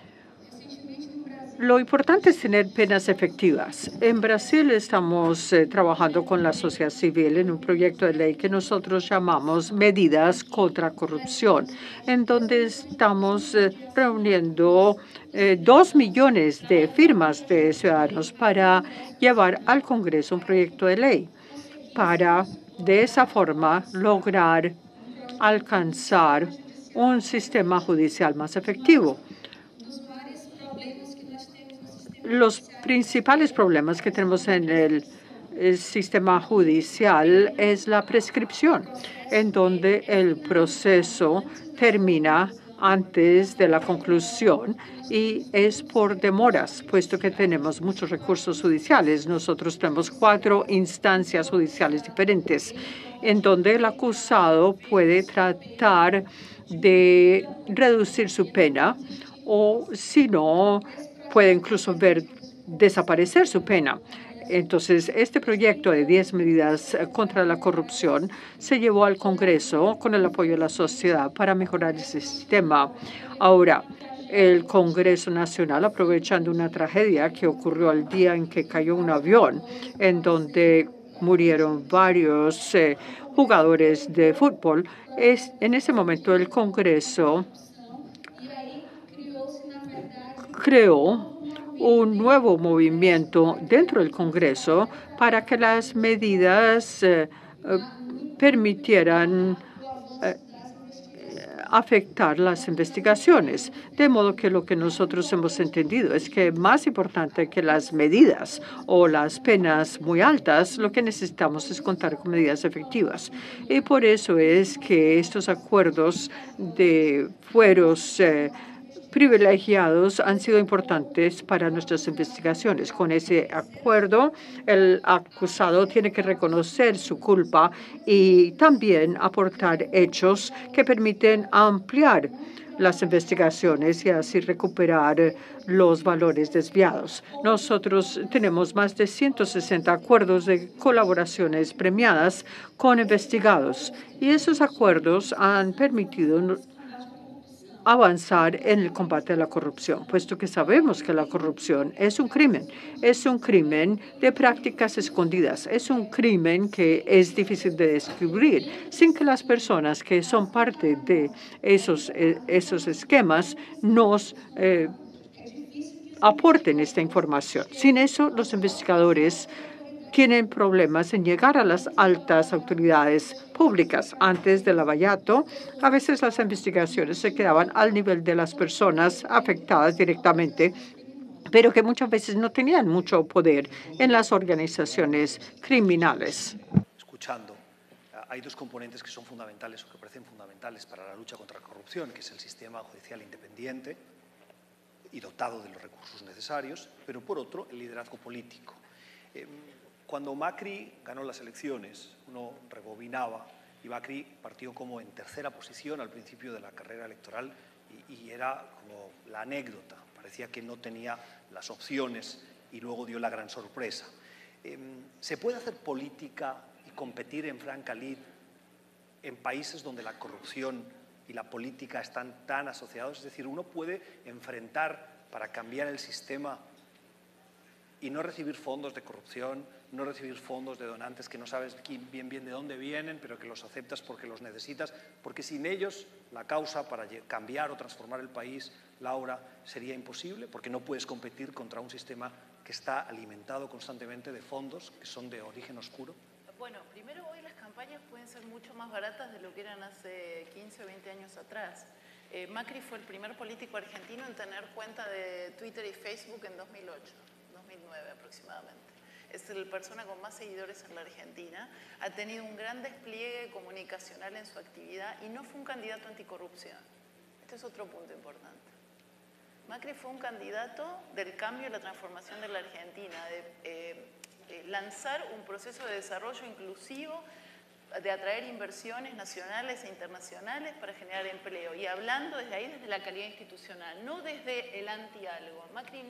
Lo importante es tener penas efectivas. En Brasil estamos trabajando con la sociedad civil en un proyecto de ley que nosotros llamamos Medidas contra Corrupción, en donde estamos reuniendo 2 millones de firmas de ciudadanos para llevar al Congreso un proyecto de ley para de esa forma lograr alcanzar un sistema judicial más efectivo. Los principales problemas que tenemos en el sistema judicial es la prescripción, en donde el proceso termina antes de la conclusión y es por demoras, puesto que tenemos muchos recursos judiciales. Nosotros tenemos 4 instancias judiciales diferentes, en donde el acusado puede tratar de reducir su pena o, si no, puede incluso ver desaparecer su pena. Entonces, este proyecto de 10 medidas contra la corrupción se llevó al Congreso con el apoyo de la sociedad para mejorar ese sistema. Ahora, el Congreso Nacional, aprovechando una tragedia que ocurrió el día en que cayó un avión, en donde murieron varios jugadores de fútbol, en ese momento el Congreso creó un nuevo movimiento dentro del Congreso para que las medidas permitieran afectar las investigaciones. De modo que lo que nosotros hemos entendido es que más importante que las medidas o las penas muy altas, lo que necesitamos es contar con medidas efectivas. Y por eso es que estos acuerdos de fueros privilegiados han sido importantes para nuestras investigaciones. Con ese acuerdo, el acusado tiene que reconocer su culpa y también aportar hechos que permiten ampliar las investigaciones y así recuperar los valores desviados. Nosotros tenemos más de 160 acuerdos de colaboraciones premiadas con investigados y esos acuerdos han permitido avanzar en el combate a la corrupción, puesto que sabemos que la corrupción es un crimen de prácticas escondidas, es un crimen que es difícil de descubrir sin que las personas que son parte de esos esquemas nos aporten esta información. Sin eso, los investigadores tienen problemas en llegar a las altas autoridades públicas. Antes del Lavallato, a veces las investigaciones se quedaban al nivel de las personas afectadas directamente, pero que muchas veces no tenían mucho poder en las organizaciones criminales. Escuchando, hay dos componentes que son fundamentales o que parecen fundamentales para la lucha contra la corrupción, que es el sistema judicial independiente y dotado de los recursos necesarios, pero por otro, el liderazgo político. Cuando Macri ganó las elecciones, uno rebobinaba y Macri partió como en tercera posición al principio de la carrera electoral y era como la anécdota, parecía que no tenía las opciones y luego dio la gran sorpresa. ¿Se puede hacer política y competir en franca lid en países donde la corrupción y la política están tan asociados? Es decir, uno puede enfrentar para cambiar el sistema y no recibir fondos de corrupción, no recibir fondos de donantes que no sabes bien de dónde vienen, pero que los aceptas porque los necesitas, porque sin ellos la causa para cambiar o transformar el país, Laura, sería imposible, porque no puedes competir contra un sistema que está alimentado constantemente de fondos que son de origen oscuro. Bueno, primero hoy las campañas pueden ser mucho más baratas de lo que eran hace 15 o 20 años atrás. Macri fue el primer político argentino en tener cuenta de Twitter y Facebook en 2008, 2009 aproximadamente. Es la persona con más seguidores en la Argentina, ha tenido un gran despliegue comunicacional en su actividad y no fue un candidato anticorrupción. Este es otro punto importante. Macri fue un candidato del cambio y la transformación de la Argentina, de lanzar un proceso de desarrollo inclusivo, de atraer inversiones nacionales e internacionales para generar empleo. Y hablando desde ahí, desde la calidad institucional, no desde el anti-algo. Macri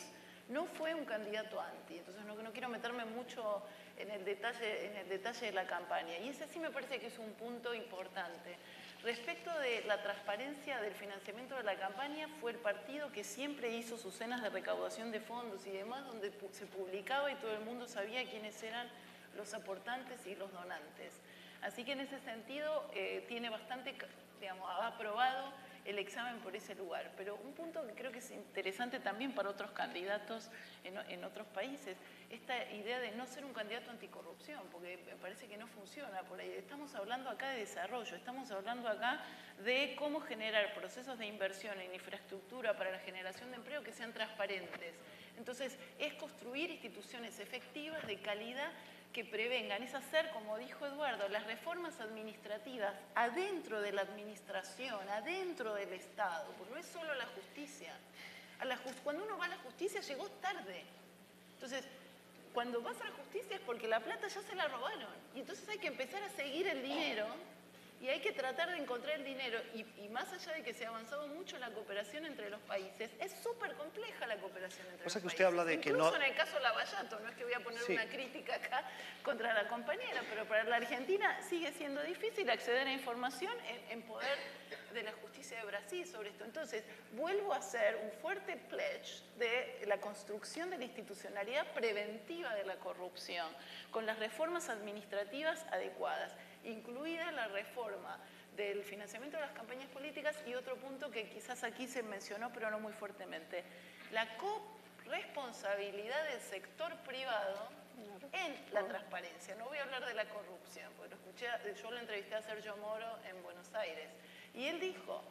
no fue un candidato anti, entonces no quiero meterme mucho en el detalle de la campaña. Y ese sí me parece que es un punto importante. Respecto de la transparencia del financiamiento de la campaña, fue el partido que siempre hizo sus cenas de recaudación de fondos y demás, donde se publicaba y todo el mundo sabía quiénes eran los aportantes y los donantes. Así que en ese sentido tiene bastante, digamos, ha aprobado el examen por ese lugar. Pero un punto que creo que es interesante también para otros candidatos en otros países, esta idea de no ser un candidato anticorrupción, porque me parece que no funciona por ahí. Estamos hablando acá de desarrollo, estamos hablando acá de cómo generar procesos de inversión en infraestructura para la generación de empleo que sean transparentes. Entonces, es construir instituciones efectivas de calidad que prevengan, es hacer, como dijo Eduardo, las reformas administrativas adentro de la administración, adentro del Estado, porque no es solo la justicia. Cuando uno va a la justicia llegó tarde. Entonces, cuando vas a la justicia es porque la plata ya se la robaron. Y entonces hay que empezar a seguir el dinero y hay que tratar de encontrar el dinero. Y más allá de que se ha avanzado mucho la cooperación entre los países, es súper compleja la cooperación entre los países. Usted habla de que incluso en el caso Lavallato, no es que voy a poner una crítica acá contra la compañera, pero para la Argentina sigue siendo difícil acceder a información en poder de la justicia de Brasil sobre esto. Entonces, vuelvo a hacer un fuerte pledge de la construcción de la institucionalidad preventiva de la corrupción, con las reformas administrativas adecuadas, incluida la reforma del financiamiento de las campañas políticas y otro punto que quizás aquí se mencionó pero no muy fuertemente, la corresponsabilidad del sector privado en la transparencia. No voy a hablar de la corrupción, porque yo lo entrevisté a Sergio Moro en Buenos Aires y él dijo,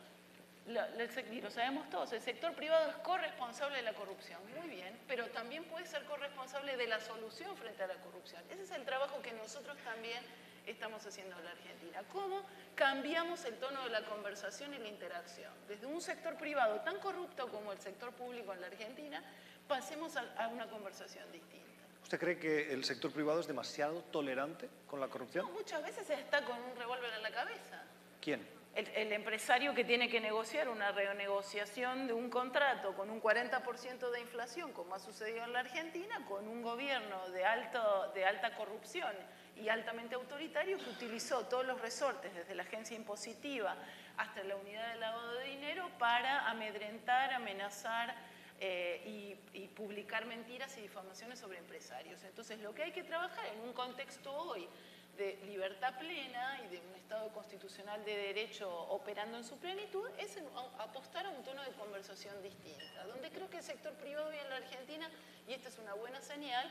y lo sabemos todos, el sector privado es corresponsable de la corrupción, muy bien, pero también puede ser corresponsable de la solución frente a la corrupción. Ese es el trabajo que nosotros también estamos haciendo en la Argentina. ¿Cómo cambiamos el tono de la conversación y la interacción? Desde un sector privado tan corrupto como el sector público en la Argentina, pasemos a una conversación distinta. ¿Usted cree que el sector privado es demasiado tolerante con la corrupción? No, muchas veces está con un revólver en la cabeza. ¿Quién? El empresario que tiene que negociar una renegociación de un contrato con un 40% de inflación, como ha sucedido en la Argentina, con un gobierno de alta corrupción y altamente autoritario que utilizó todos los resortes, desde la agencia impositiva hasta la unidad de lavado de dinero, para amedrentar, amenazar y publicar mentiras y difamaciones sobre empresarios. Entonces, lo que hay que trabajar en un contexto hoy de libertad plena y de un Estado constitucional de derecho operando en su plenitud, es apostar a un tono de conversación distinta, donde creo que el sector privado hoy en la Argentina, y esta es una buena señal,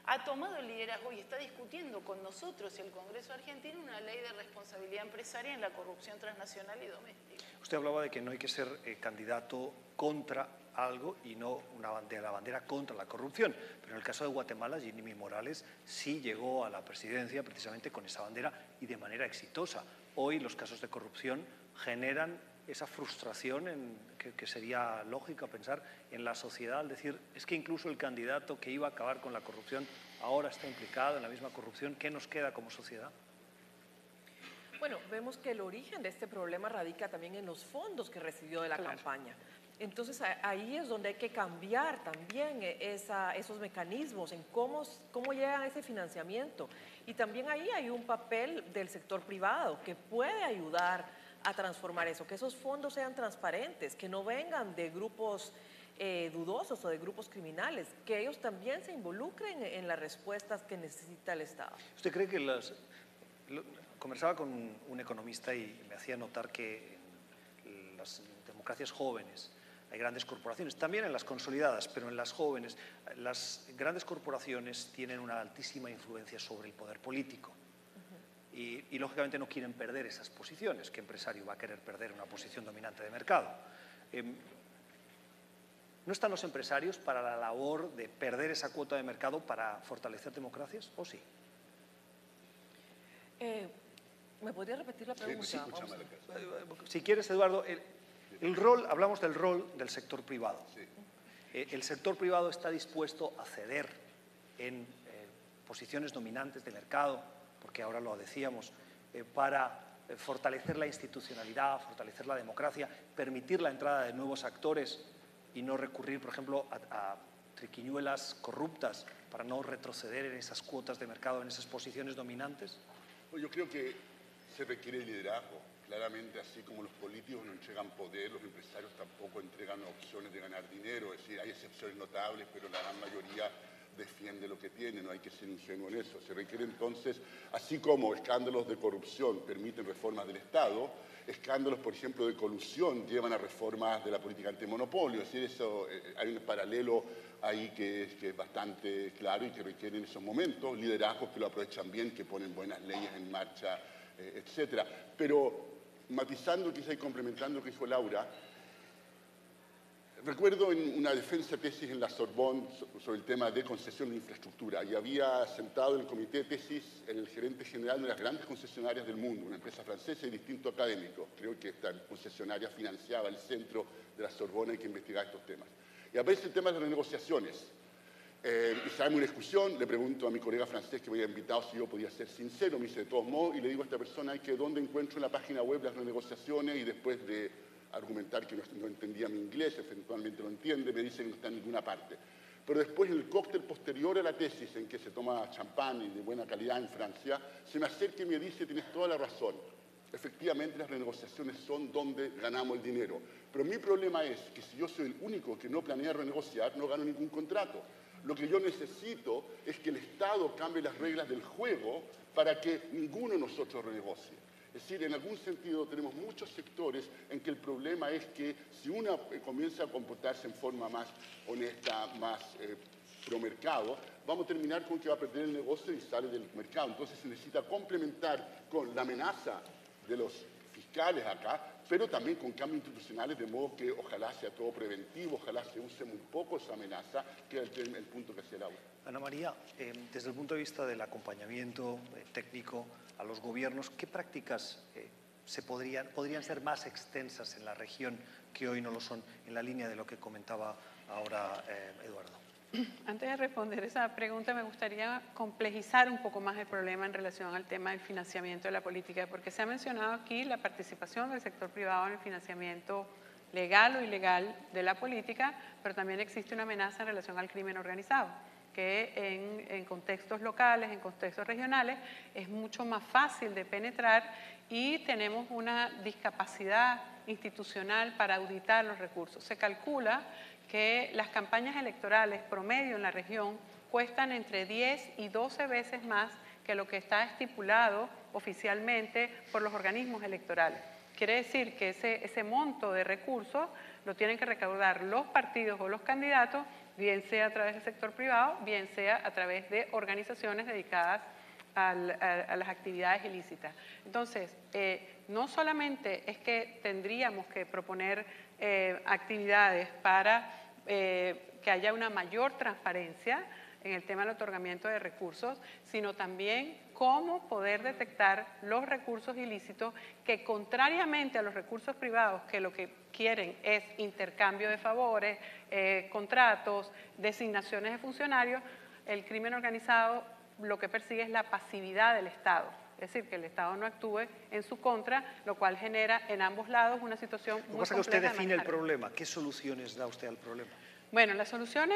ha tomado el liderazgo y está discutiendo con nosotros y el Congreso argentino una ley de responsabilidad empresaria en la corrupción transnacional y doméstica. Usted hablaba de que no hay que ser candidato contra algo y no la bandera contra la corrupción, pero en el caso de Guatemala, Jimmy Morales sí llegó a la presidencia precisamente con esa bandera y de manera exitosa. Hoy los casos de corrupción generan esa frustración que sería lógica pensar en la sociedad al decir, es que incluso el candidato que iba a acabar con la corrupción ahora está implicado en la misma corrupción. ¿Qué nos queda como sociedad? Bueno, vemos que el origen de este problema radica también en los fondos que recibió de la campaña. Entonces ahí es donde hay que cambiar también esos mecanismos en cómo llega ese financiamiento. Y también ahí hay un papel del sector privado que puede ayudar a transformar eso, que esos fondos sean transparentes, que no vengan de grupos dudosos o de grupos criminales, que ellos también se involucren en las respuestas que necesita el Estado. ¿Usted cree que conversaba con un economista y me hacía notar que en las democracias jóvenes hay grandes corporaciones, también en las consolidadas, pero en las jóvenes, las grandes corporaciones tienen una altísima influencia sobre el poder político. Y lógicamente no quieren perder esas posiciones. ¿Qué empresario va a querer perder una posición dominante de mercado? ¿No están los empresarios para la labor de perder esa cuota de mercado para fortalecer democracias? ¿O sí? ¿Me podría repetir la pregunta? Sí, si quieres, Eduardo, hablamos del rol del sector privado. Sí. El sector privado está dispuesto a ceder en posiciones dominantes de mercado, porque ahora lo decíamos, para fortalecer la institucionalidad, fortalecer la democracia, permitir la entrada de nuevos actores y no recurrir, por ejemplo, a triquiñuelas corruptas para no retroceder en esas cuotas de mercado, en esas posiciones dominantes? Pues yo creo que se requiere liderazgo. Claramente, así como los políticos no entregan poder, los empresarios tampoco entregan opciones de ganar dinero. Es decir, hay excepciones notables, pero la gran mayoría defiende lo que tiene, no hay que ser ingenuo en eso. Se requiere entonces, así como escándalos de corrupción permiten reformas del Estado, escándalos, por ejemplo, de colusión llevan a reformas de la política antimonopolio. Es decir, hay un paralelo ahí que es bastante claro y que requiere en esos momentos liderazgos que lo aprovechan bien, que ponen buenas leyes en marcha, etcétera. Pero matizando quizá y complementando lo que dijo Laura, recuerdo en una defensa tesis en la Sorbonne sobre el tema de concesión de infraestructura y había sentado en el comité de tesis el gerente general de una de las grandes concesionarias del mundo, una empresa francesa y distinto académico. Creo que esta concesionaria financiaba el centro de la Sorbona y que investigaba estos temas. Y aparece el tema de las renegociaciones. Y se da una discusión, le pregunto a mi colega francés que me había invitado si yo podía ser sincero, me dice de todos modos, y le digo a esta persona que dónde encuentro en la página web las renegociaciones y después de argumentar que no entendía mi inglés, eventualmente lo entiende, me dice que no está en ninguna parte. Pero después, en el cóctel posterior a la tesis, en que se toma champán y de buena calidad en Francia, se me acerca y me dice, tienes toda la razón. Efectivamente, las renegociaciones son donde ganamos el dinero. Pero mi problema es que si yo soy el único que no planea renegociar, no gano ningún contrato. Lo que yo necesito es que el Estado cambie las reglas del juego para que ninguno de nosotros renegocie. Es decir, en algún sentido tenemos muchos sectores en que el problema es que si uno comienza a comportarse en forma más honesta, más pro mercado, vamos a terminar con que va a perder el negocio y sale del mercado. Entonces se necesita complementar con la amenaza de los fiscales acá, pero también con cambios institucionales, de modo que ojalá sea todo preventivo, ojalá se use muy poco esa amenaza, que es el punto que se elabora. Ana María, desde el punto de vista del acompañamiento técnico a los gobiernos, ¿qué prácticas podrían ser más extensas en la región que hoy no lo son, en la línea de lo que comentaba ahora Eduardo? Antes de responder esa pregunta, me gustaría complejizar un poco más el problema en relación al tema del financiamiento de la política, porque se ha mencionado aquí la participación del sector privado en el financiamiento legal o ilegal de la política, pero también existe una amenaza en relación al crimen organizado, que en contextos locales, en contextos regionales, es mucho más fácil de penetrar y tenemos una discapacidad institucional para auditar los recursos. Se calcula que las campañas electorales promedio en la región cuestan entre 10 y 12 veces más que lo que está estipulado oficialmente por los organismos electorales. Quiere decir que ese monto de recursos lo tienen que recaudar los partidos o los candidatos bien sea a través del sector privado, bien sea a través de organizaciones dedicadas a las actividades ilícitas. Entonces, no solamente es que tendríamos que proponer actividades para que haya una mayor transparencia en el tema del otorgamiento de recursos, sino también cómo poder detectar los recursos ilícitos que, contrariamente a los recursos privados, que lo que quieren es intercambio de favores, contratos, designaciones de funcionarios, el crimen organizado lo que persigue es la pasividad del Estado. Es decir, que el Estado no actúe en su contra, lo cual genera en ambos lados una situación muy compleja. Lo que pasa es que usted define el problema. ¿Qué soluciones da usted al problema? Bueno, las soluciones,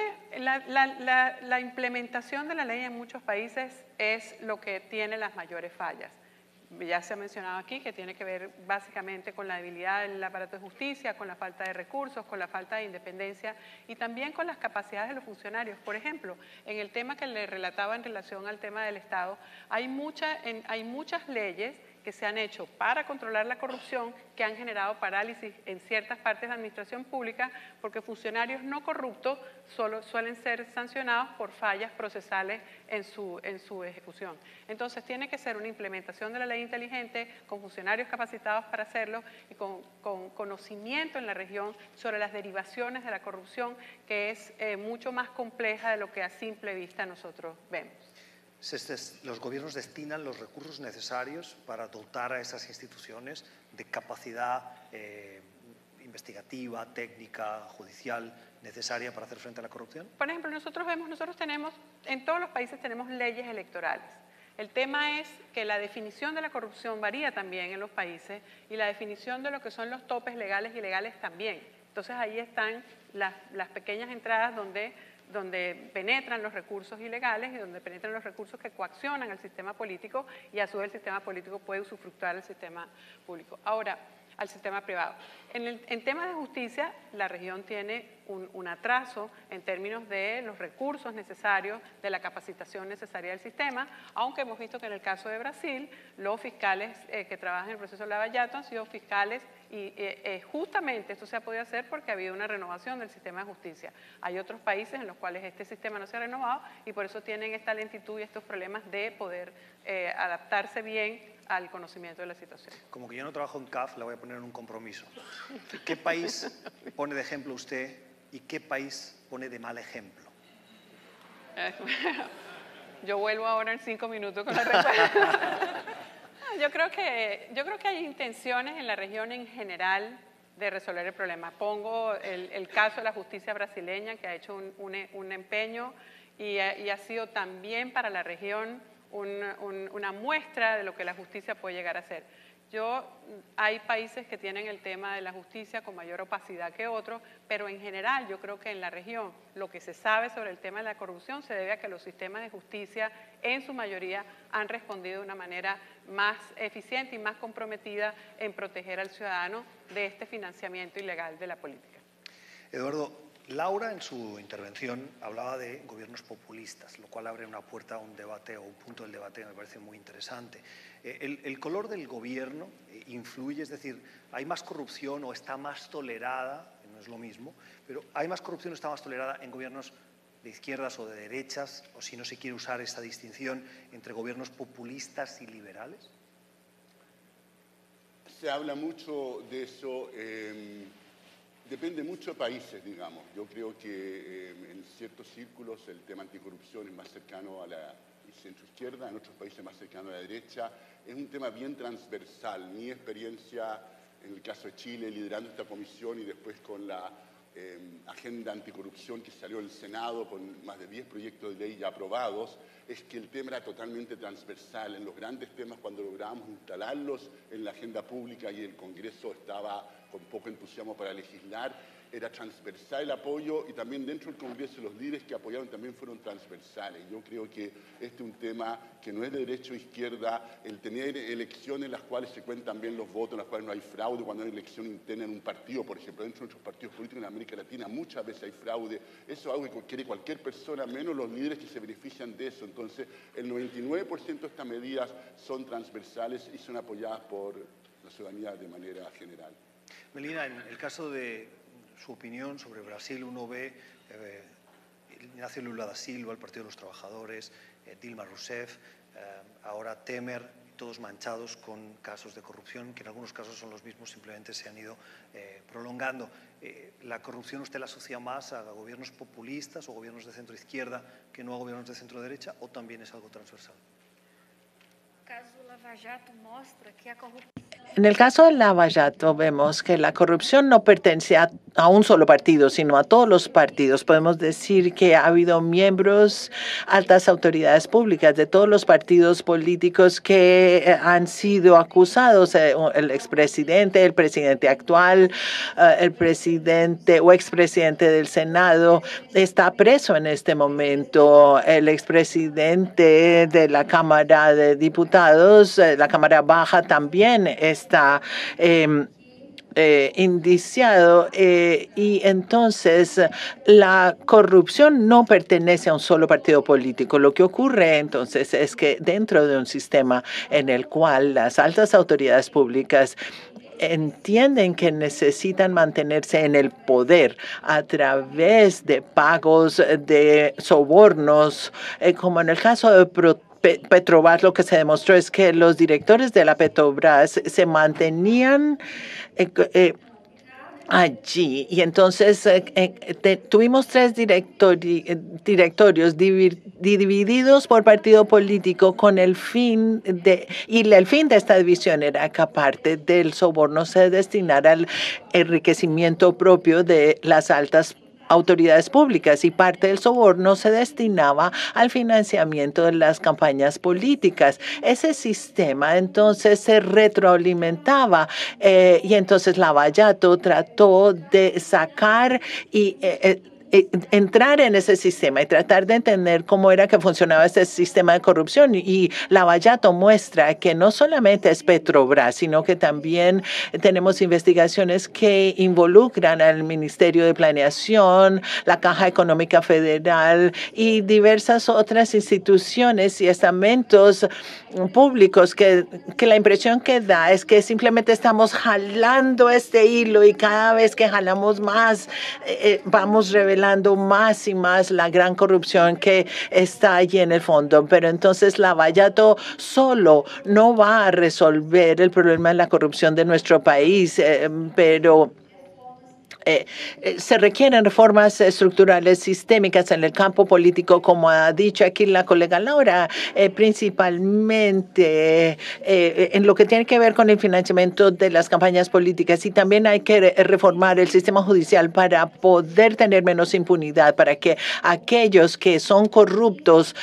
la implementación de la ley en muchos países es lo que tiene las mayores fallas. Ya se ha mencionado aquí que tiene que ver básicamente con la debilidad del aparato de justicia, con la falta de recursos, con la falta de independencia y también con las capacidades de los funcionarios. Por ejemplo, en el tema que le relataba en relación al tema del Estado, hay muchas leyes que se han hecho para controlar la corrupción que han generado parálisis en ciertas partes de la administración pública porque funcionarios no corruptos solo suelen ser sancionados por fallas procesales en su ejecución. Entonces tiene que ser una implementación de la ley inteligente con funcionarios capacitados para hacerlo y con conocimiento en la región sobre las derivaciones de la corrupción, que es mucho más compleja de lo que a simple vista nosotros vemos. Los gobiernos destinan los recursos necesarios para dotar a esas instituciones de capacidad investigativa, técnica, judicial necesaria para hacer frente a la corrupción. Por ejemplo, nosotros tenemos, en todos los países tenemos leyes electorales. El tema es que la definición de la corrupción varía también en los países y la definición de lo que son los topes legales y ilegales también. Entonces ahí están las pequeñas entradas donde penetran los recursos ilegales y donde penetran los recursos que coaccionan al sistema político y a su vez el sistema político puede usufructuar del sistema público. Ahora, al sistema privado. En temas de justicia, la región tiene un atraso en términos de los recursos necesarios, de la capacitación necesaria del sistema, aunque hemos visto que en el caso de Brasil, los fiscales que trabajan en el proceso de Lava Jato han sido fiscales y justamente esto se ha podido hacer porque ha habido una renovación del sistema de justicia. Hay otros países en los cuales este sistema no se ha renovado y por eso tienen esta lentitud y estos problemas de poder adaptarse bien al conocimiento de la situación. Como que yo no trabajo en CAF, la voy a poner en un compromiso. ¿Qué país pone de ejemplo usted y qué país pone de mal ejemplo? Yo vuelvo ahora en 5 minutos con la respuesta. Yo creo que hay intenciones en la región en general de resolver el problema. Pongo el caso de la justicia brasileña, que ha hecho un empeño y ha sido también para la región una muestra de lo que la justicia puede llegar a ser. Hay países que tienen el tema de la justicia con mayor opacidad que otros, pero en general yo creo que en la región lo que se sabe sobre el tema de la corrupción se debe a que los sistemas de justicia en su mayoría han respondido de una manera más eficiente y más comprometida en proteger al ciudadano de este financiamiento ilegal de la política. Eduardo, Laura en su intervención hablaba de gobiernos populistas, lo cual abre una puerta a un debate o un punto del debate que me parece muy interesante. ¿El color del gobierno influye? Es decir, ¿hay más corrupción o está más tolerada? No es lo mismo, pero ¿hay más corrupción o está más tolerada en gobiernos de izquierdas o de derechas? O si no se quiere usar esta distinción entre gobiernos populistas y liberales. Se habla mucho de eso. Depende mucho de países, digamos. Yo creo que en ciertos círculos el tema anticorrupción es más cercano a la centroizquierda, en otros países más cercano a la derecha. Es un tema bien transversal. Mi experiencia en el caso de Chile, liderando esta comisión y después con la agenda anticorrupción que salió del Senado con más de 10 proyectos de ley ya aprobados, es que el tema era totalmente transversal. En los grandes temas, cuando lográbamos instalarlos en la agenda pública y el Congreso estaba con poco entusiasmo para legislar, era transversal el apoyo y también dentro del Congreso los líderes que apoyaron también fueron transversales. Yo creo que este es un tema que no es de derecha o izquierda, el tener elecciones en las cuales se cuentan bien los votos, en las cuales no hay fraude, cuando hay elección interna en un partido, por ejemplo, dentro de nuestros partidos políticos en América Latina muchas veces hay fraude. Eso es algo que quiere cualquier persona, menos los líderes que se benefician de eso. Entonces, el 99% de estas medidas son transversales y son apoyadas por la ciudadanía de manera general. Melina, en el caso de su opinión sobre Brasil, uno ve Ignacio Lula da Silva, el Partido de los Trabajadores, Dilma Rousseff, ahora Temer, todos manchados con casos de corrupción, que en algunos casos son los mismos, simplemente se han ido prolongando. ¿La corrupción usted la asocia más a gobiernos populistas o gobiernos de centro-izquierda que no a gobiernos de centro-derecha, o también es algo transversal? En el caso de Lava Jato vemos que la corrupción no pertenece a un solo partido, sino a todos los partidos. Podemos decir que ha habido miembros, altas autoridades públicas de todos los partidos políticos que han sido acusados. El expresidente, el presidente actual, el presidente o expresidente del Senado está preso en este momento. El expresidente de la Cámara de Diputados, la Cámara Baja, también está indiciado, y entonces la corrupción no pertenece a un solo partido político. Lo que ocurre entonces es que dentro de un sistema en el cual las altas autoridades públicas entienden que necesitan mantenerse en el poder a través de pagos, de sobornos, como en el caso de Petrobras, lo que se demostró es que los directores de la Petrobras se mantenían allí, y entonces tuvimos 3 directorios divididos por partido político con el fin de, y el fin de esta división era que aparte del soborno se destinara al enriquecimiento propio de las altas autoridades públicas, y parte del soborno se destinaba al financiamiento de las campañas políticas. Ese sistema entonces se retroalimentaba, y entonces Lava Jato trató de sacar y entrar en ese sistema y tratar de entender cómo era que funcionaba este sistema de corrupción. Y Lava Jato muestra que no solamente es Petrobras, sino que también tenemos investigaciones que involucran al Ministerio de Planeación, la Caja Económica Federal y diversas otras instituciones y estamentos públicos que la impresión que da es que simplemente estamos jalando este hilo, y cada vez que jalamos más vamos revelando más y más la gran corrupción que está allí en el fondo. Pero entonces Lava Jato solo no va a resolver el problema de la corrupción de nuestro país, pero se requieren reformas estructurales sistémicas en el campo político, como ha dicho aquí la colega Laura, principalmente en lo que tiene que ver con el financiamiento de las campañas políticas, y también hay que reformar el sistema judicial para poder tener menos impunidad, para que aquellos que son corruptos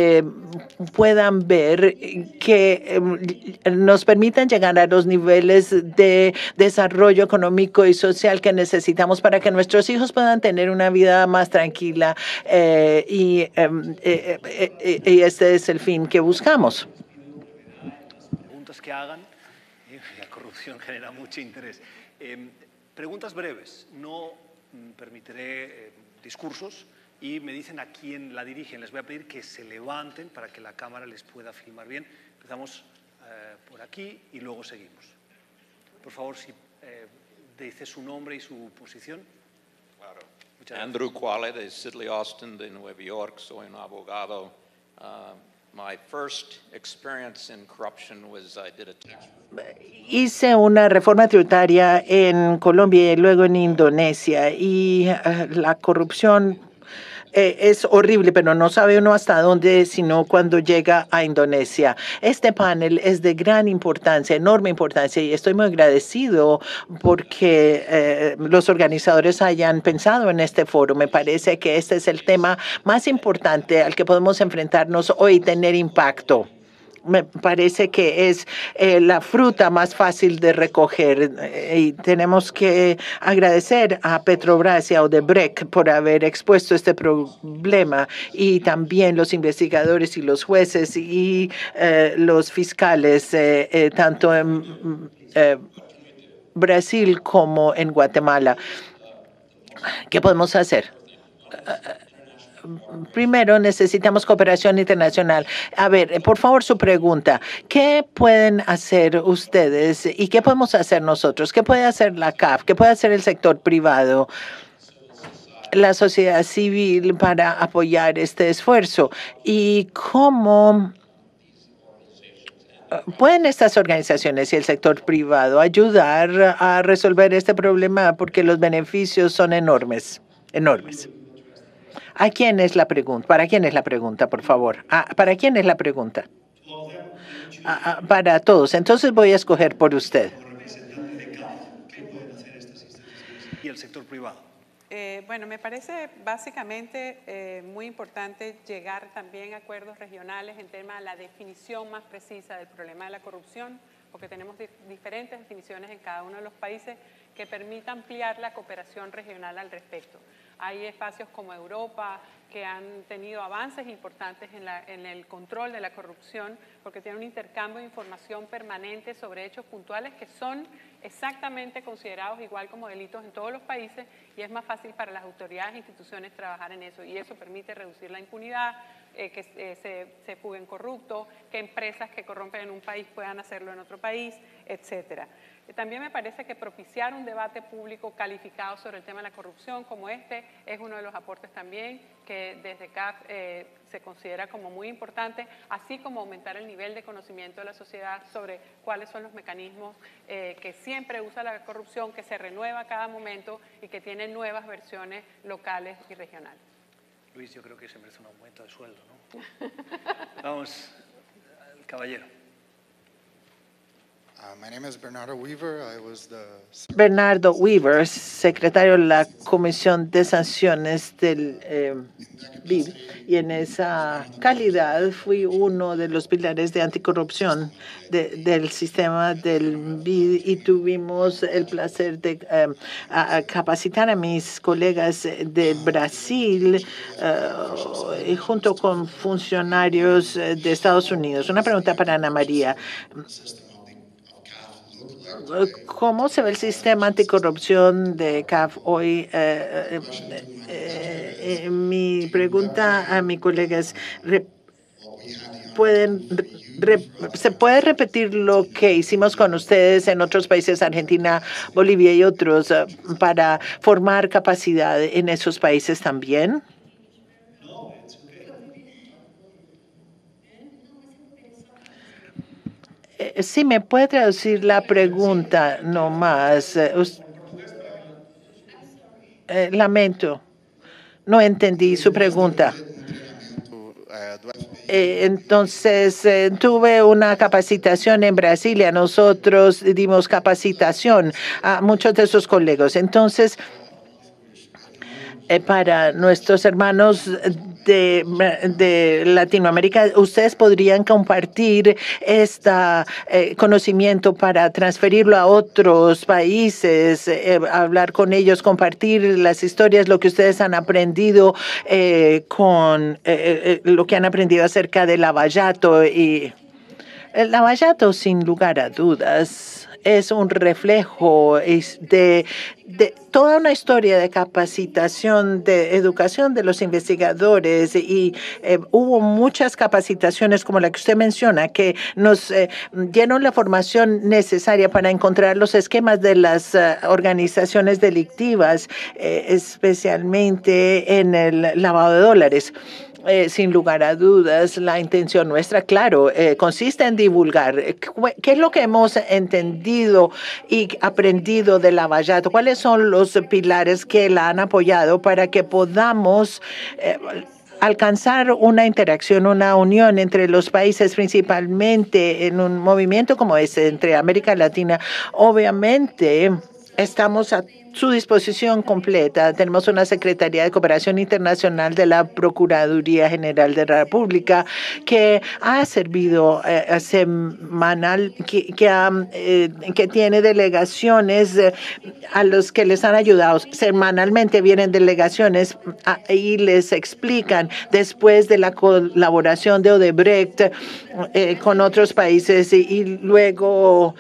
puedan ver que nos permitan llegar a los niveles de desarrollo económico y social que necesitamos para que nuestros hijos puedan tener una vida más tranquila, y este es el fin que buscamos. Preguntas que hagan, la corrupción genera mucho interés. Preguntas breves, no permitiré discursos, y me dicen a quién la dirigen. Les voy a pedir que se levanten para que la cámara les pueda filmar bien. Empezamos por aquí y luego seguimos. Por favor, si dice su nombre y su posición. Claro. Andrew Quale, de Sidley Austin, de Nueva York. Soy un abogado. My first experience in corruption was I did a tax. Hice una reforma tributaria en Colombia y luego en Indonesia, y la corrupción es horrible, pero no sabe uno hasta dónde, sino cuando llega a Indonesia. Este panel es de gran importancia, enorme importancia, y estoy muy agradecido porque los organizadores hayan pensado en este foro. Me parece que este es el tema más importante al que podemos enfrentarnos hoy y tener impacto. Me parece que es la fruta más fácil de recoger, y tenemos que agradecer a Petrobras y a Odebrecht por haber expuesto este problema, y también los investigadores y los jueces y los fiscales, tanto en Brasil como en Guatemala. ¿Qué podemos hacer? Primero, necesitamos cooperación internacional. A ver, por favor, su pregunta. ¿Qué pueden hacer ustedes y qué podemos hacer nosotros? ¿Qué puede hacer la CAF? ¿Qué puede hacer el sector privado? la sociedad civil para apoyar este esfuerzo y cómo pueden estas organizaciones y el sector privado ayudar a resolver este problema porque los beneficios son enormes, enormes. ¿A quién es la pregunta? ¿Para quién es la pregunta, por favor? ¿Para quién es la pregunta? Para todos. Entonces voy a escoger por usted. Y el sector privado. Bueno, me parece básicamente muy importante llegar también a acuerdos regionales en tema de la definición más precisa del problema de la corrupción, porque tenemos diferentes definiciones en cada uno de los países que permitan ampliar la cooperación regional al respecto. Hay espacios como Europa que han tenido avances importantes en el control de la corrupción porque tienen un intercambio de información permanente sobre hechos puntuales que son exactamente considerados igual como delitos en todos los países y es más fácil para las autoridades e instituciones trabajar en eso y eso permite reducir la impunidad, que se fuguen corruptos, que empresas que corrompen en un país puedan hacerlo en otro país, etcétera. También me parece que propiciar un debate público calificado sobre el tema de la corrupción como este es uno de los aportes también que desde CAF se considera como muy importante, así como aumentar el nivel de conocimiento de la sociedad sobre cuáles son los mecanismos que siempre usa la corrupción, que se renueva a cada momento y que tiene nuevas versiones locales y regionales. Luis, yo creo que se merece un aumento de sueldo, ¿no? Vamos, el caballero. My name is Bernardo Weaver. I was the... Bernardo Weaver, secretario de la Comisión de Sanciones del BID, y en esa calidad fui uno de los pilares de anticorrupción del sistema del BID y tuvimos el placer de capacitar a mis colegas de Brasil junto con funcionarios de Estados Unidos. Una pregunta para Ana María. ¿Cómo se ve el sistema anticorrupción de CAF hoy? Mi pregunta a mi colega es, ¿se puede repetir lo que hicimos con ustedes en otros países, Argentina, Bolivia y otros, para formar capacidad en esos países también? Sí, me puede traducir la pregunta nomás. Lamento, no entendí su pregunta. Entonces, tuve una capacitación en Brasilia. Nosotros dimos capacitación a muchos de sus colegas. Entonces, para nuestros hermanos de Latinoamérica, ustedes podrían compartir este conocimiento para transferirlo a otros países, hablar con ellos, compartir las historias, lo que ustedes han aprendido con lo que han aprendido acerca de Lavallato. Y el Lavallato, sin lugar a dudas, es un reflejo de toda una historia de capacitación, de educación de los investigadores y hubo muchas capacitaciones como la que usted menciona que nos dieron la formación necesaria para encontrar los esquemas de las organizaciones delictivas, especialmente en el lavado de dólares. Sin lugar a dudas, la intención nuestra, claro, consiste en divulgar qué es lo que hemos entendido y aprendido de Lavallato, cuáles son los pilares que la han apoyado para que podamos alcanzar una interacción, una unión entre los países, principalmente en un movimiento como este entre América Latina. Obviamente, estamos a su disposición completa. Tenemos una Secretaría de Cooperación Internacional de la Procuraduría General de la República que ha servido semanal, que tiene delegaciones a los que les han ayudado. Semanalmente vienen delegaciones y les explican después de la colaboración de Odebrecht con otros países y luego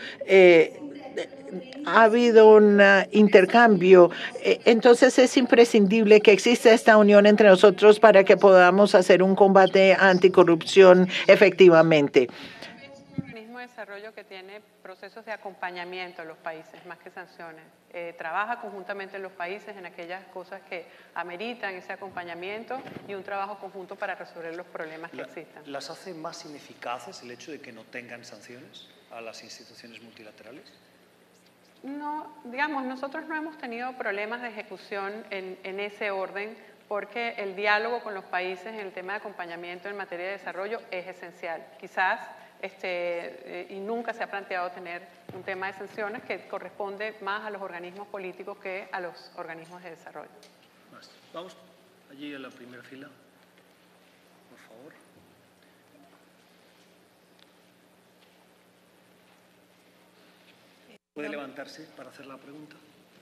ha habido un intercambio. Entonces es imprescindible que exista esta unión entre nosotros para que podamos hacer un combate anticorrupción efectivamente. organismo de desarrollo que tiene procesos de acompañamiento a los países, más que sanciones. Trabaja conjuntamente en los países en aquellas cosas que ameritan ese acompañamiento y un trabajo conjunto para resolver los problemas que existan. ¿Las hace más ineficaces el hecho de que no tengan sanciones a las instituciones multilaterales? No, digamos, nosotros no hemos tenido problemas de ejecución en ese orden porque el diálogo con los países en el tema de acompañamiento en materia de desarrollo es esencial. Quizás y nunca se ha planteado tener un tema de sanciones que corresponde más a los organismos políticos que a los organismos de desarrollo. Vamos allí a la primera fila, por favor. ¿Puede levantarse para hacer la pregunta?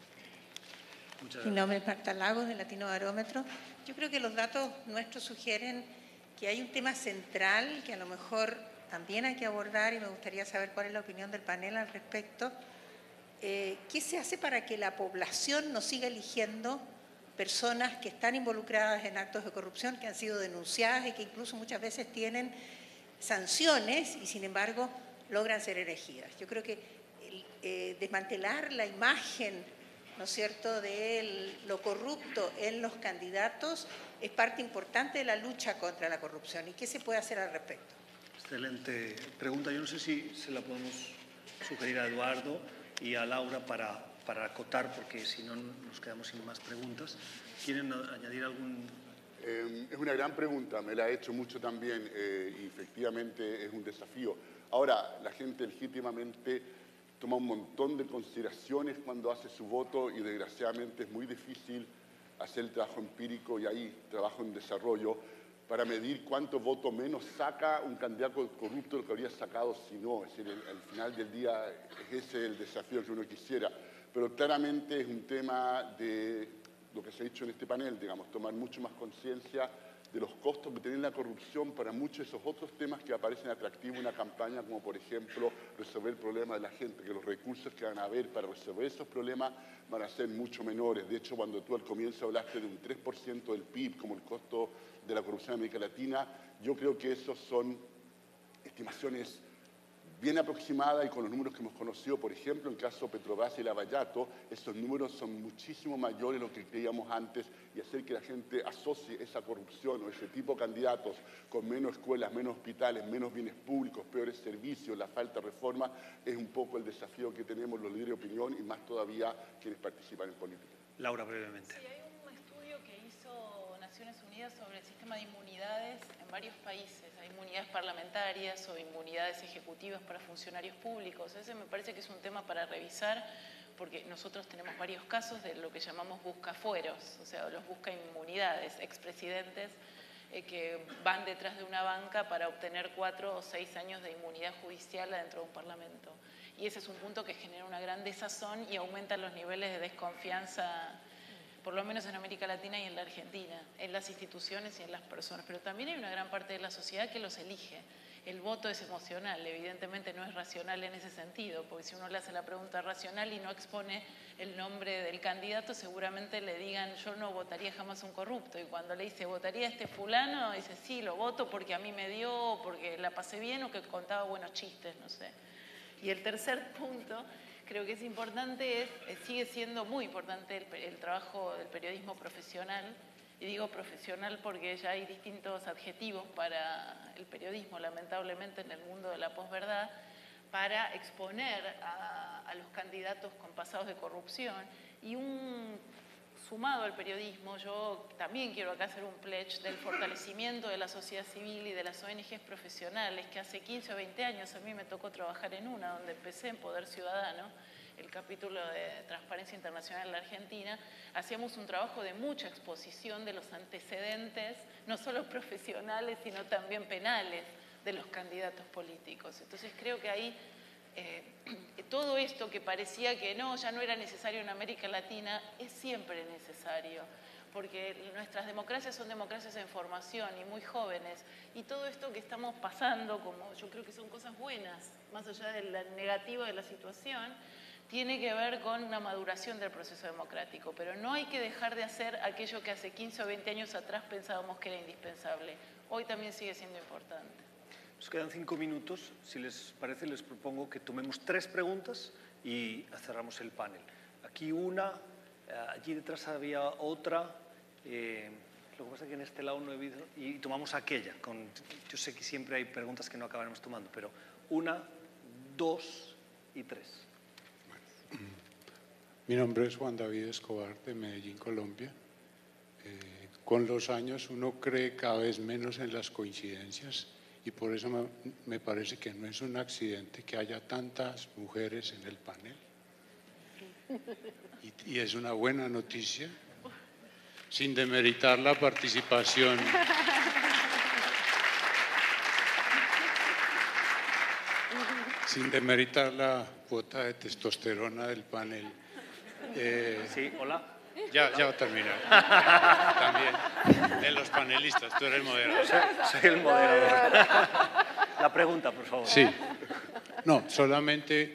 Muchas gracias. Mi nombre es Marta Lagos, de Latino Barómetro. Yo creo que los datos nuestros sugieren que hay un tema central que a lo mejor también hay que abordar y me gustaría saber cuál es la opinión del panel al respecto. ¿Qué se hace para que la población no siga eligiendo personas que están involucradas en actos de corrupción, que han sido denunciadas y que incluso muchas veces tienen sanciones y sin embargo logran ser elegidas? Yo creo que desmantelar la imagen, ¿no es cierto?, de lo corrupto en los candidatos es parte importante de la lucha contra la corrupción. ¿Y qué se puede hacer al respecto? Excelente pregunta. Yo no sé si se la podemos sugerir a Eduardo y a Laura para acotar, porque si no nos quedamos sin más preguntas. ¿Quieren añadir algún...? Es una gran pregunta, me la he hecho mucho también y efectivamente es un desafío. Ahora, la gente legítimamente toma un montón de consideraciones cuando hace su voto y desgraciadamente es muy difícil hacer el trabajo empírico y ahí trabajo en desarrollo para medir cuánto voto menos saca un candidato corrupto de lo que habría sacado si no. Es decir, al final del día es ese el desafío que uno quisiera. Pero claramente es un tema de lo que se ha dicho en este panel, digamos, tomar mucho más conciencia de los costos que tiene la corrupción para muchos de esos otros temas que aparecen atractivos en una campaña, como por ejemplo resolver el problema de la gente, que los recursos que van a haber para resolver esos problemas van a ser mucho menores. De hecho, cuando tú al comienzo hablaste de un 3% del PIB como el costo de la corrupción en América Latina, yo creo que esos son estimaciones bien aproximada y con los números que hemos conocido, por ejemplo, en el caso Petrobras y Lavallato, esos números son muchísimo mayores de lo que creíamos antes y hacer que la gente asocie esa corrupción o ese tipo de candidatos con menos escuelas, menos hospitales, menos bienes públicos, peores servicios, la falta de reforma, es un poco el desafío que tenemos los líderes de opinión y más todavía quienes participan en política. Laura, brevemente. Sí, hay un estudio que hizo Naciones Unidas sobre el sistema de inmunidades en varios países. Hay inmunidades parlamentarias o inmunidades ejecutivas para funcionarios públicos. Ese me parece que es un tema para revisar porque nosotros tenemos varios casos de lo que llamamos buscafueros, o sea, los busca inmunidades, expresidentes que van detrás de una banca para obtener 4 o 6 años de inmunidad judicial adentro de un parlamento. Y ese es un punto que genera una gran desazón y aumenta los niveles de desconfianza, por lo menos en América Latina y en la Argentina, en las instituciones y en las personas. Pero también hay una gran parte de la sociedad que los elige. El voto es emocional, evidentemente no es racional en ese sentido, porque si uno le hace la pregunta racional y no expone el nombre del candidato, seguramente le digan, yo no votaría jamás a un corrupto. Y cuando le dice, ¿votaría a este fulano? Dice, sí, lo voto porque a mí me dio, porque la pasé bien o que contaba buenos chistes, no sé. Y el tercer punto, creo que es importante, sigue siendo muy importante el trabajo del periodismo profesional. Y digo profesional porque ya hay distintos adjetivos para el periodismo, lamentablemente, en el mundo de la posverdad, para exponer a los candidatos con pasados de corrupción. Y sumado al periodismo, yo también quiero acá hacer un pledge del fortalecimiento de la sociedad civil y de las ONGs profesionales, que hace 15 o 20 años a mí me tocó trabajar en una, donde empecé en Poder Ciudadano, el capítulo de Transparencia Internacional en la Argentina, hacíamos un trabajo de mucha exposición de los antecedentes, no solo profesionales, sino también penales, de los candidatos políticos. Entonces creo que ahí todo esto que parecía que no, ya no era necesario en América Latina, es siempre necesario, porque nuestras democracias son democracias en formación y muy jóvenes, y todo esto que estamos pasando, como yo creo que son cosas buenas, más allá de la negativa de la situación, tiene que ver con una maduración del proceso democrático, pero no hay que dejar de hacer aquello que hace 15 o 20 años atrás pensábamos que era indispensable. Hoy también sigue siendo importante. Nos quedan 5 minutos. Si les parece, les propongo que tomemos 3 preguntas y cerramos el panel. Aquí una, allí detrás había otra. Lo que pasa es que en este lado no he visto. Y tomamos aquella. Yo sé que siempre hay preguntas que no acabaremos tomando, pero 1, 2 y 3. Mi nombre es Juan David Escobar, de Medellín, Colombia. Con los años uno cree cada vez menos en las coincidencias y por eso me parece que no es un accidente que haya tantas mujeres en el panel. Y es una buena noticia, sin demeritar la participación. Sin demeritar la cuota de testosterona del panel. Sí, hola. Ya va a terminar. También, de los panelistas, tú eres el moderador. Soy el moderador. La pregunta, por favor. Sí. No, solamente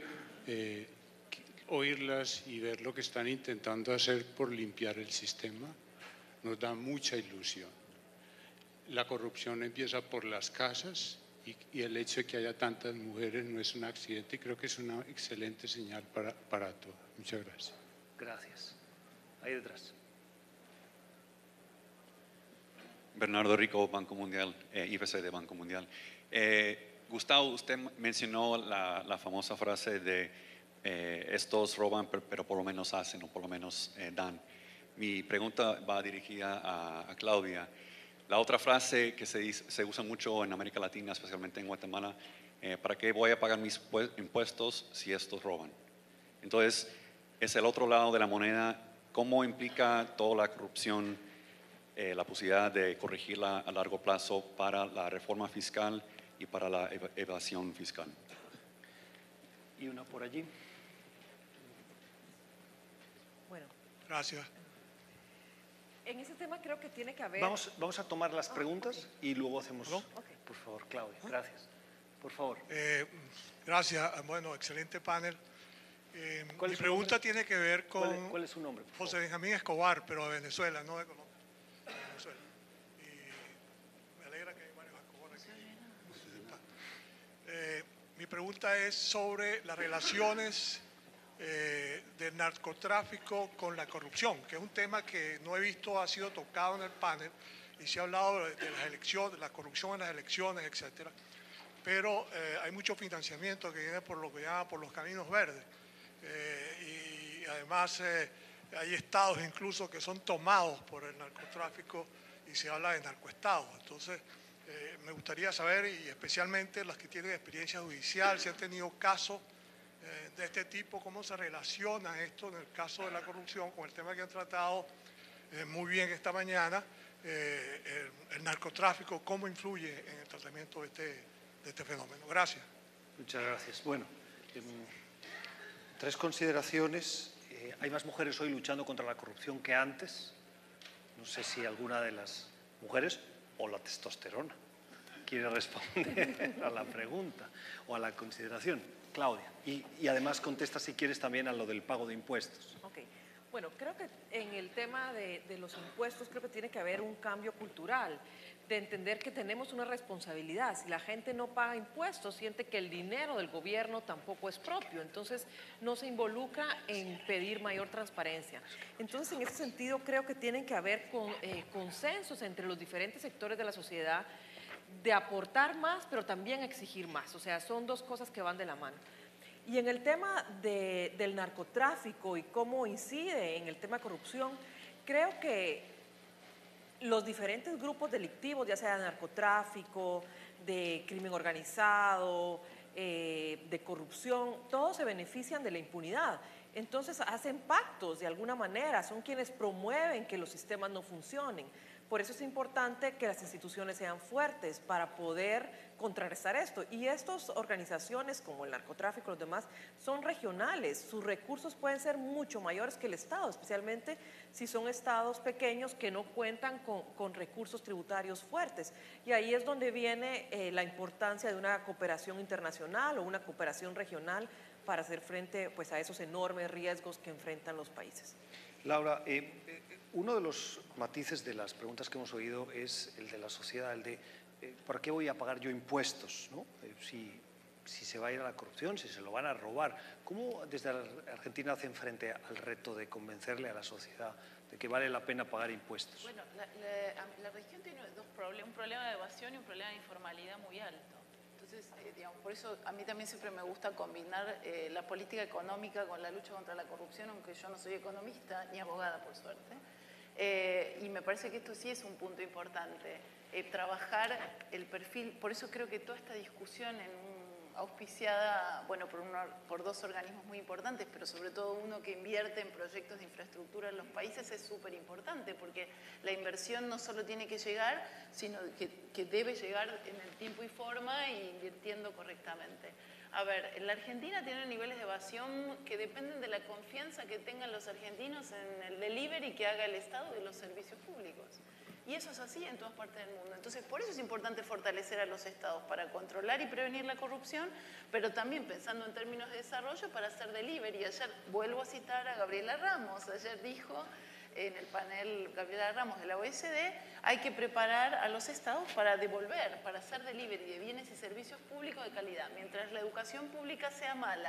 oírlas y ver lo que están intentando hacer por limpiar el sistema nos da mucha ilusión. La corrupción empieza por las casas y el hecho de que haya tantas mujeres no es un accidente y creo que es una excelente señal para todas. Muchas gracias. Gracias. Ahí detrás. Bernardo Rico, Banco Mundial, IBC de Banco Mundial. Gustavo, usted mencionó la famosa frase de estos roban, pero por lo menos hacen o por lo menos dan. Mi pregunta va dirigida a Claudia. La otra frase que se usa mucho en América Latina, especialmente en Guatemala, ¿para qué voy a pagar mis impuestos si estos roban? Entonces, es el otro lado de la moneda. ¿Cómo implica toda la corrupción la posibilidad de corregirla a largo plazo para la reforma fiscal y para la evasión fiscal? Y una por allí. Bueno. Gracias. En ese tema creo que tiene que haber... Vamos a tomar las preguntas okay. Y luego hacemos... Okay. Por favor, Claudia, gracias. Por favor. Gracias. Bueno, excelente panel. Mi pregunta tiene que ver con... ¿Cuál es su nombre? José Benjamín Escobar, pero de Venezuela, no de Colombia. De Venezuela. Y me alegra que hay varios Escobar aquí. Mi pregunta es sobre las relaciones del narcotráfico con la corrupción, que es un tema que no he visto ha sido tocado en el panel y se ha hablado de las elecciones, de la corrupción en las elecciones, etcétera. Pero hay mucho financiamiento que viene por lo que llama por los caminos verdes. Y además hay estados incluso que son tomados por el narcotráfico y se habla de narcoestados. Entonces, me gustaría saber, y especialmente las que tienen experiencia judicial, si han tenido casos de este tipo, cómo se relaciona esto en el caso de la corrupción con el tema que han tratado muy bien esta mañana, el narcotráfico, cómo influye en el tratamiento de este fenómeno. Gracias. Muchas gracias. Bueno, 3 consideraciones. Hay más mujeres hoy luchando contra la corrupción que antes. No sé si alguna de las mujeres o la testosterona quiere responder a la pregunta o a la consideración. Claudia. Y además contesta si quieres también a lo del pago de impuestos. Ok. Bueno, creo que en el tema de los impuestos creo que tiene que haber un cambio cultural, de entender que tenemos una responsabilidad. Si la gente no paga impuestos, siente que el dinero del gobierno tampoco es propio, entonces no se involucra en pedir mayor transparencia. Entonces, en ese sentido, creo que tienen que haber consensos entre los diferentes sectores de la sociedad de aportar más, pero también exigir más. O sea, son 2 cosas que van de la mano. Y en el tema del narcotráfico y cómo incide en el tema de corrupción, creo que los diferentes grupos delictivos, ya sea de narcotráfico, de crimen organizado, de corrupción, todos se benefician de la impunidad. Entonces hacen pactos de alguna manera, son quienes promueven que los sistemas no funcionen. Por eso es importante que las instituciones sean fuertes para poder contrarrestar esto. Y estas organizaciones como el narcotráfico y los demás son regionales. Sus recursos pueden ser mucho mayores que el Estado, especialmente si son estados pequeños que no cuentan con recursos tributarios fuertes. Y ahí es donde viene la importancia de una cooperación internacional o una cooperación regional para hacer frente pues, a esos enormes riesgos que enfrentan los países. Laura, uno de los matices de las preguntas que hemos oído es el de la sociedad, el de ¿por qué voy a pagar yo impuestos, ¿no? Si se va a ir a la corrupción, si se lo van a robar. ¿Cómo desde Argentina hacen frente al reto de convencerle a la sociedad de que vale la pena pagar impuestos? Bueno, la región tiene dos problemas, un problema de evasión y un problema de informalidad muy alto. Entonces, digamos, por eso a mí también siempre me gusta combinar la política económica con la lucha contra la corrupción, aunque yo no soy economista ni abogada, por suerte. Y me parece que esto sí es un punto importante, trabajar el perfil. Por eso creo que toda esta discusión auspiciada, bueno, por dos organismos muy importantes, pero sobre todo uno que invierte en proyectos de infraestructura en los países, es súper importante, porque la inversión no solo tiene que llegar, sino que debe llegar en el tiempo y forma e invirtiendo correctamente. A ver, en la Argentina tiene niveles de evasión que dependen de la confianza que tengan los argentinos en el delivery que haga el Estado de los servicios públicos. Y eso es así en todas partes del mundo. Entonces, por eso es importante fortalecer a los estados para controlar y prevenir la corrupción, pero también pensando en términos de desarrollo para hacer delivery. Ayer vuelvo a citar a Gabriela Ramos. Ayer dijo en el panel Gabriela Ramos de la OECD, hay que preparar a los estados para devolver, para hacer delivery de bienes y servicios públicos de calidad. Mientras la educación pública sea mala,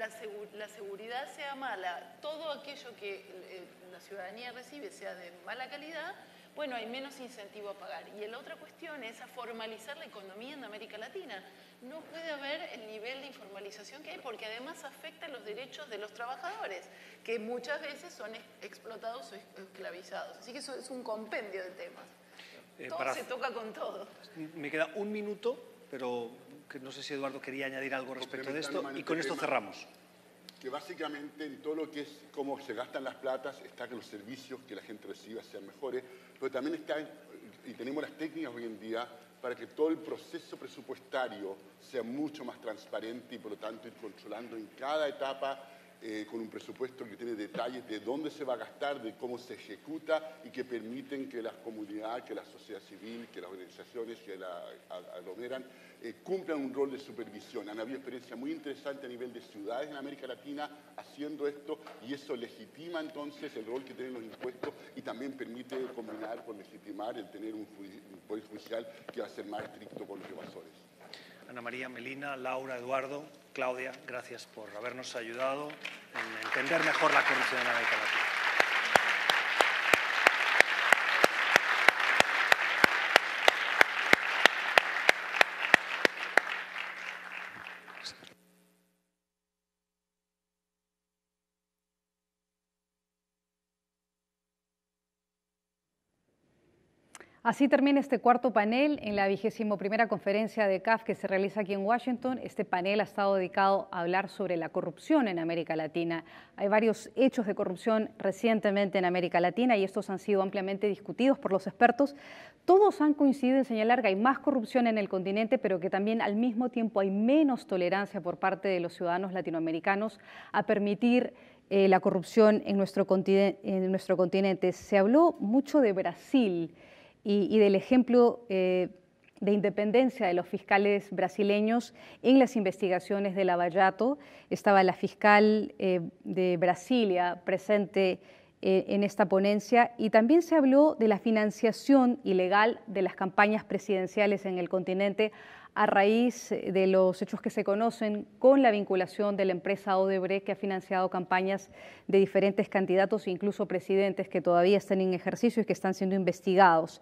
la seguridad sea mala, todo aquello que la ciudadanía recibe sea de mala calidad, bueno, hay menos incentivo a pagar. Y la otra cuestión es a formalizar la economía en América Latina. No puede haber el nivel de informalización que hay, porque además afecta los derechos de los trabajadores, que muchas veces son explotados o esclavizados. Así que eso es un compendio de temas. Todo se toca con todo. Me queda un minuto, pero que no sé si Eduardo quería añadir algo respecto de esto, y con esto cerramos. Que básicamente en todo lo que es cómo se gastan las platas está que los servicios que la gente reciba sean mejores, pero también está, y tenemos las técnicas hoy en día para que todo el proceso presupuestario sea mucho más transparente y por lo tanto ir controlando en cada etapa con un presupuesto que tiene detalles de dónde se va a gastar, de cómo se ejecuta y que permiten que las comunidades, que la sociedad civil, que las organizaciones que la aglomeran cumplan un rol de supervisión. Han habido experiencias muy interesantes a nivel de ciudades en América Latina haciendo esto y eso legitima entonces el rol que tienen los impuestos y también permite combinar con legitimar el tener un poder judicial que va a ser más estricto con los evasores. Ana María, Melina, Laura, Eduardo, Claudia, gracias por habernos ayudado en entender mejor la corrupción en América Latina. Así termina este cuarto panel en la 21ª conferencia de CAF que se realiza aquí en Washington. Este panel ha estado dedicado a hablar sobre la corrupción en América Latina. Hay varios hechos de corrupción recientemente en América Latina y estos han sido ampliamente discutidos por los expertos. Todos han coincidido en señalar que hay más corrupción en el continente, pero que también al mismo tiempo hay menos tolerancia por parte de los ciudadanos latinoamericanos a permitir la corrupción en nuestro continente. Se habló mucho de Brasil y del ejemplo de independencia de los fiscales brasileños en las investigaciones de Lava Jato. Estaba la fiscal de Brasilia presente en esta ponencia y también se habló de la financiación ilegal de las campañas presidenciales en el continente a raíz de los hechos que se conocen con la vinculación de la empresa Odebrecht, que ha financiado campañas de diferentes candidatos e incluso presidentes que todavía están en ejercicio y que están siendo investigados.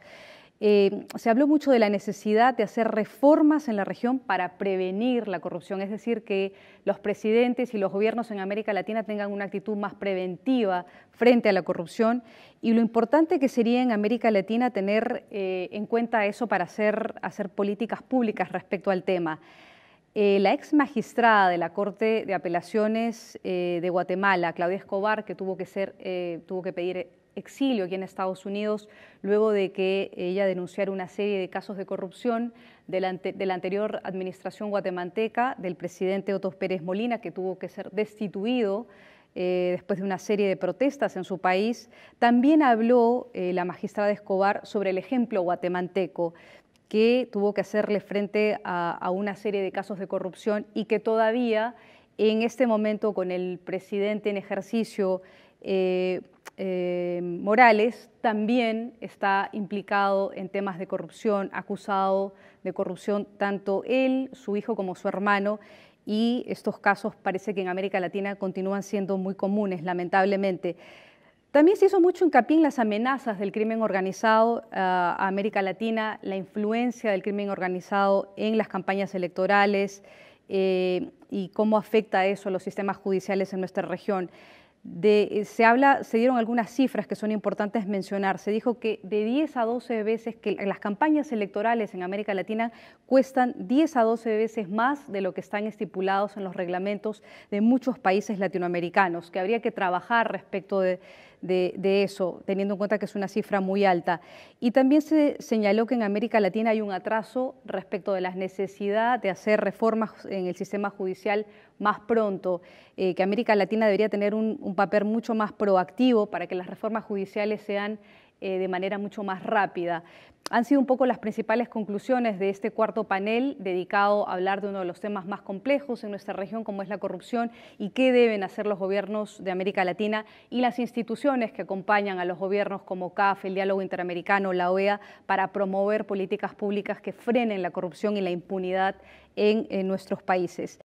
Se habló mucho de la necesidad de hacer reformas en la región para prevenir la corrupción, es decir, que los presidentes y los gobiernos en América Latina tengan una actitud más preventiva frente a la corrupción y lo importante que sería en América Latina tener en cuenta eso para hacer políticas públicas respecto al tema. La ex magistrada de la Corte de Apelaciones de Guatemala, Claudia Escobar, que tuvo que pedir exilio aquí en Estados Unidos luego de que ella denunciara una serie de casos de corrupción de la anterior administración guatemalteca del presidente Otto Pérez Molina, que tuvo que ser destituido después de una serie de protestas en su país. También habló la magistrada Escobar sobre el ejemplo guatemalteco, que tuvo que hacerle frente a una serie de casos de corrupción y que todavía en este momento con el presidente en ejercicio Morales también está implicado en temas de corrupción, acusado de corrupción tanto él, su hijo como su hermano, y estos casos parece que en América Latina continúan siendo muy comunes, lamentablemente. También se hizo mucho hincapié en las amenazas del crimen organizado a América Latina, la influencia del crimen organizado en las campañas electorales y cómo afecta eso a los sistemas judiciales en nuestra región. Se dieron algunas cifras que son importantes mencionar. Se dijo que de 10 a 12 veces, que las campañas electorales en América Latina cuestan 10 a 12 veces más de lo que están estipulados en los reglamentos de muchos países latinoamericanos, que habría que trabajar respecto de eso, teniendo en cuenta que es una cifra muy alta. Y también se señaló que en América Latina hay un atraso respecto de la necesidad de hacer reformas en el sistema judicial más pronto, que América Latina debería tener un papel mucho más proactivo para que las reformas judiciales sean de manera mucho más rápida. Han sido un poco las principales conclusiones de este cuarto panel dedicado a hablar de uno de los temas más complejos en nuestra región, como es la corrupción, y qué deben hacer los gobiernos de América Latina y las instituciones que acompañan a los gobiernos como CAF, el Diálogo Interamericano, la OEA, para promover políticas públicas que frenen la corrupción y la impunidad en nuestros países.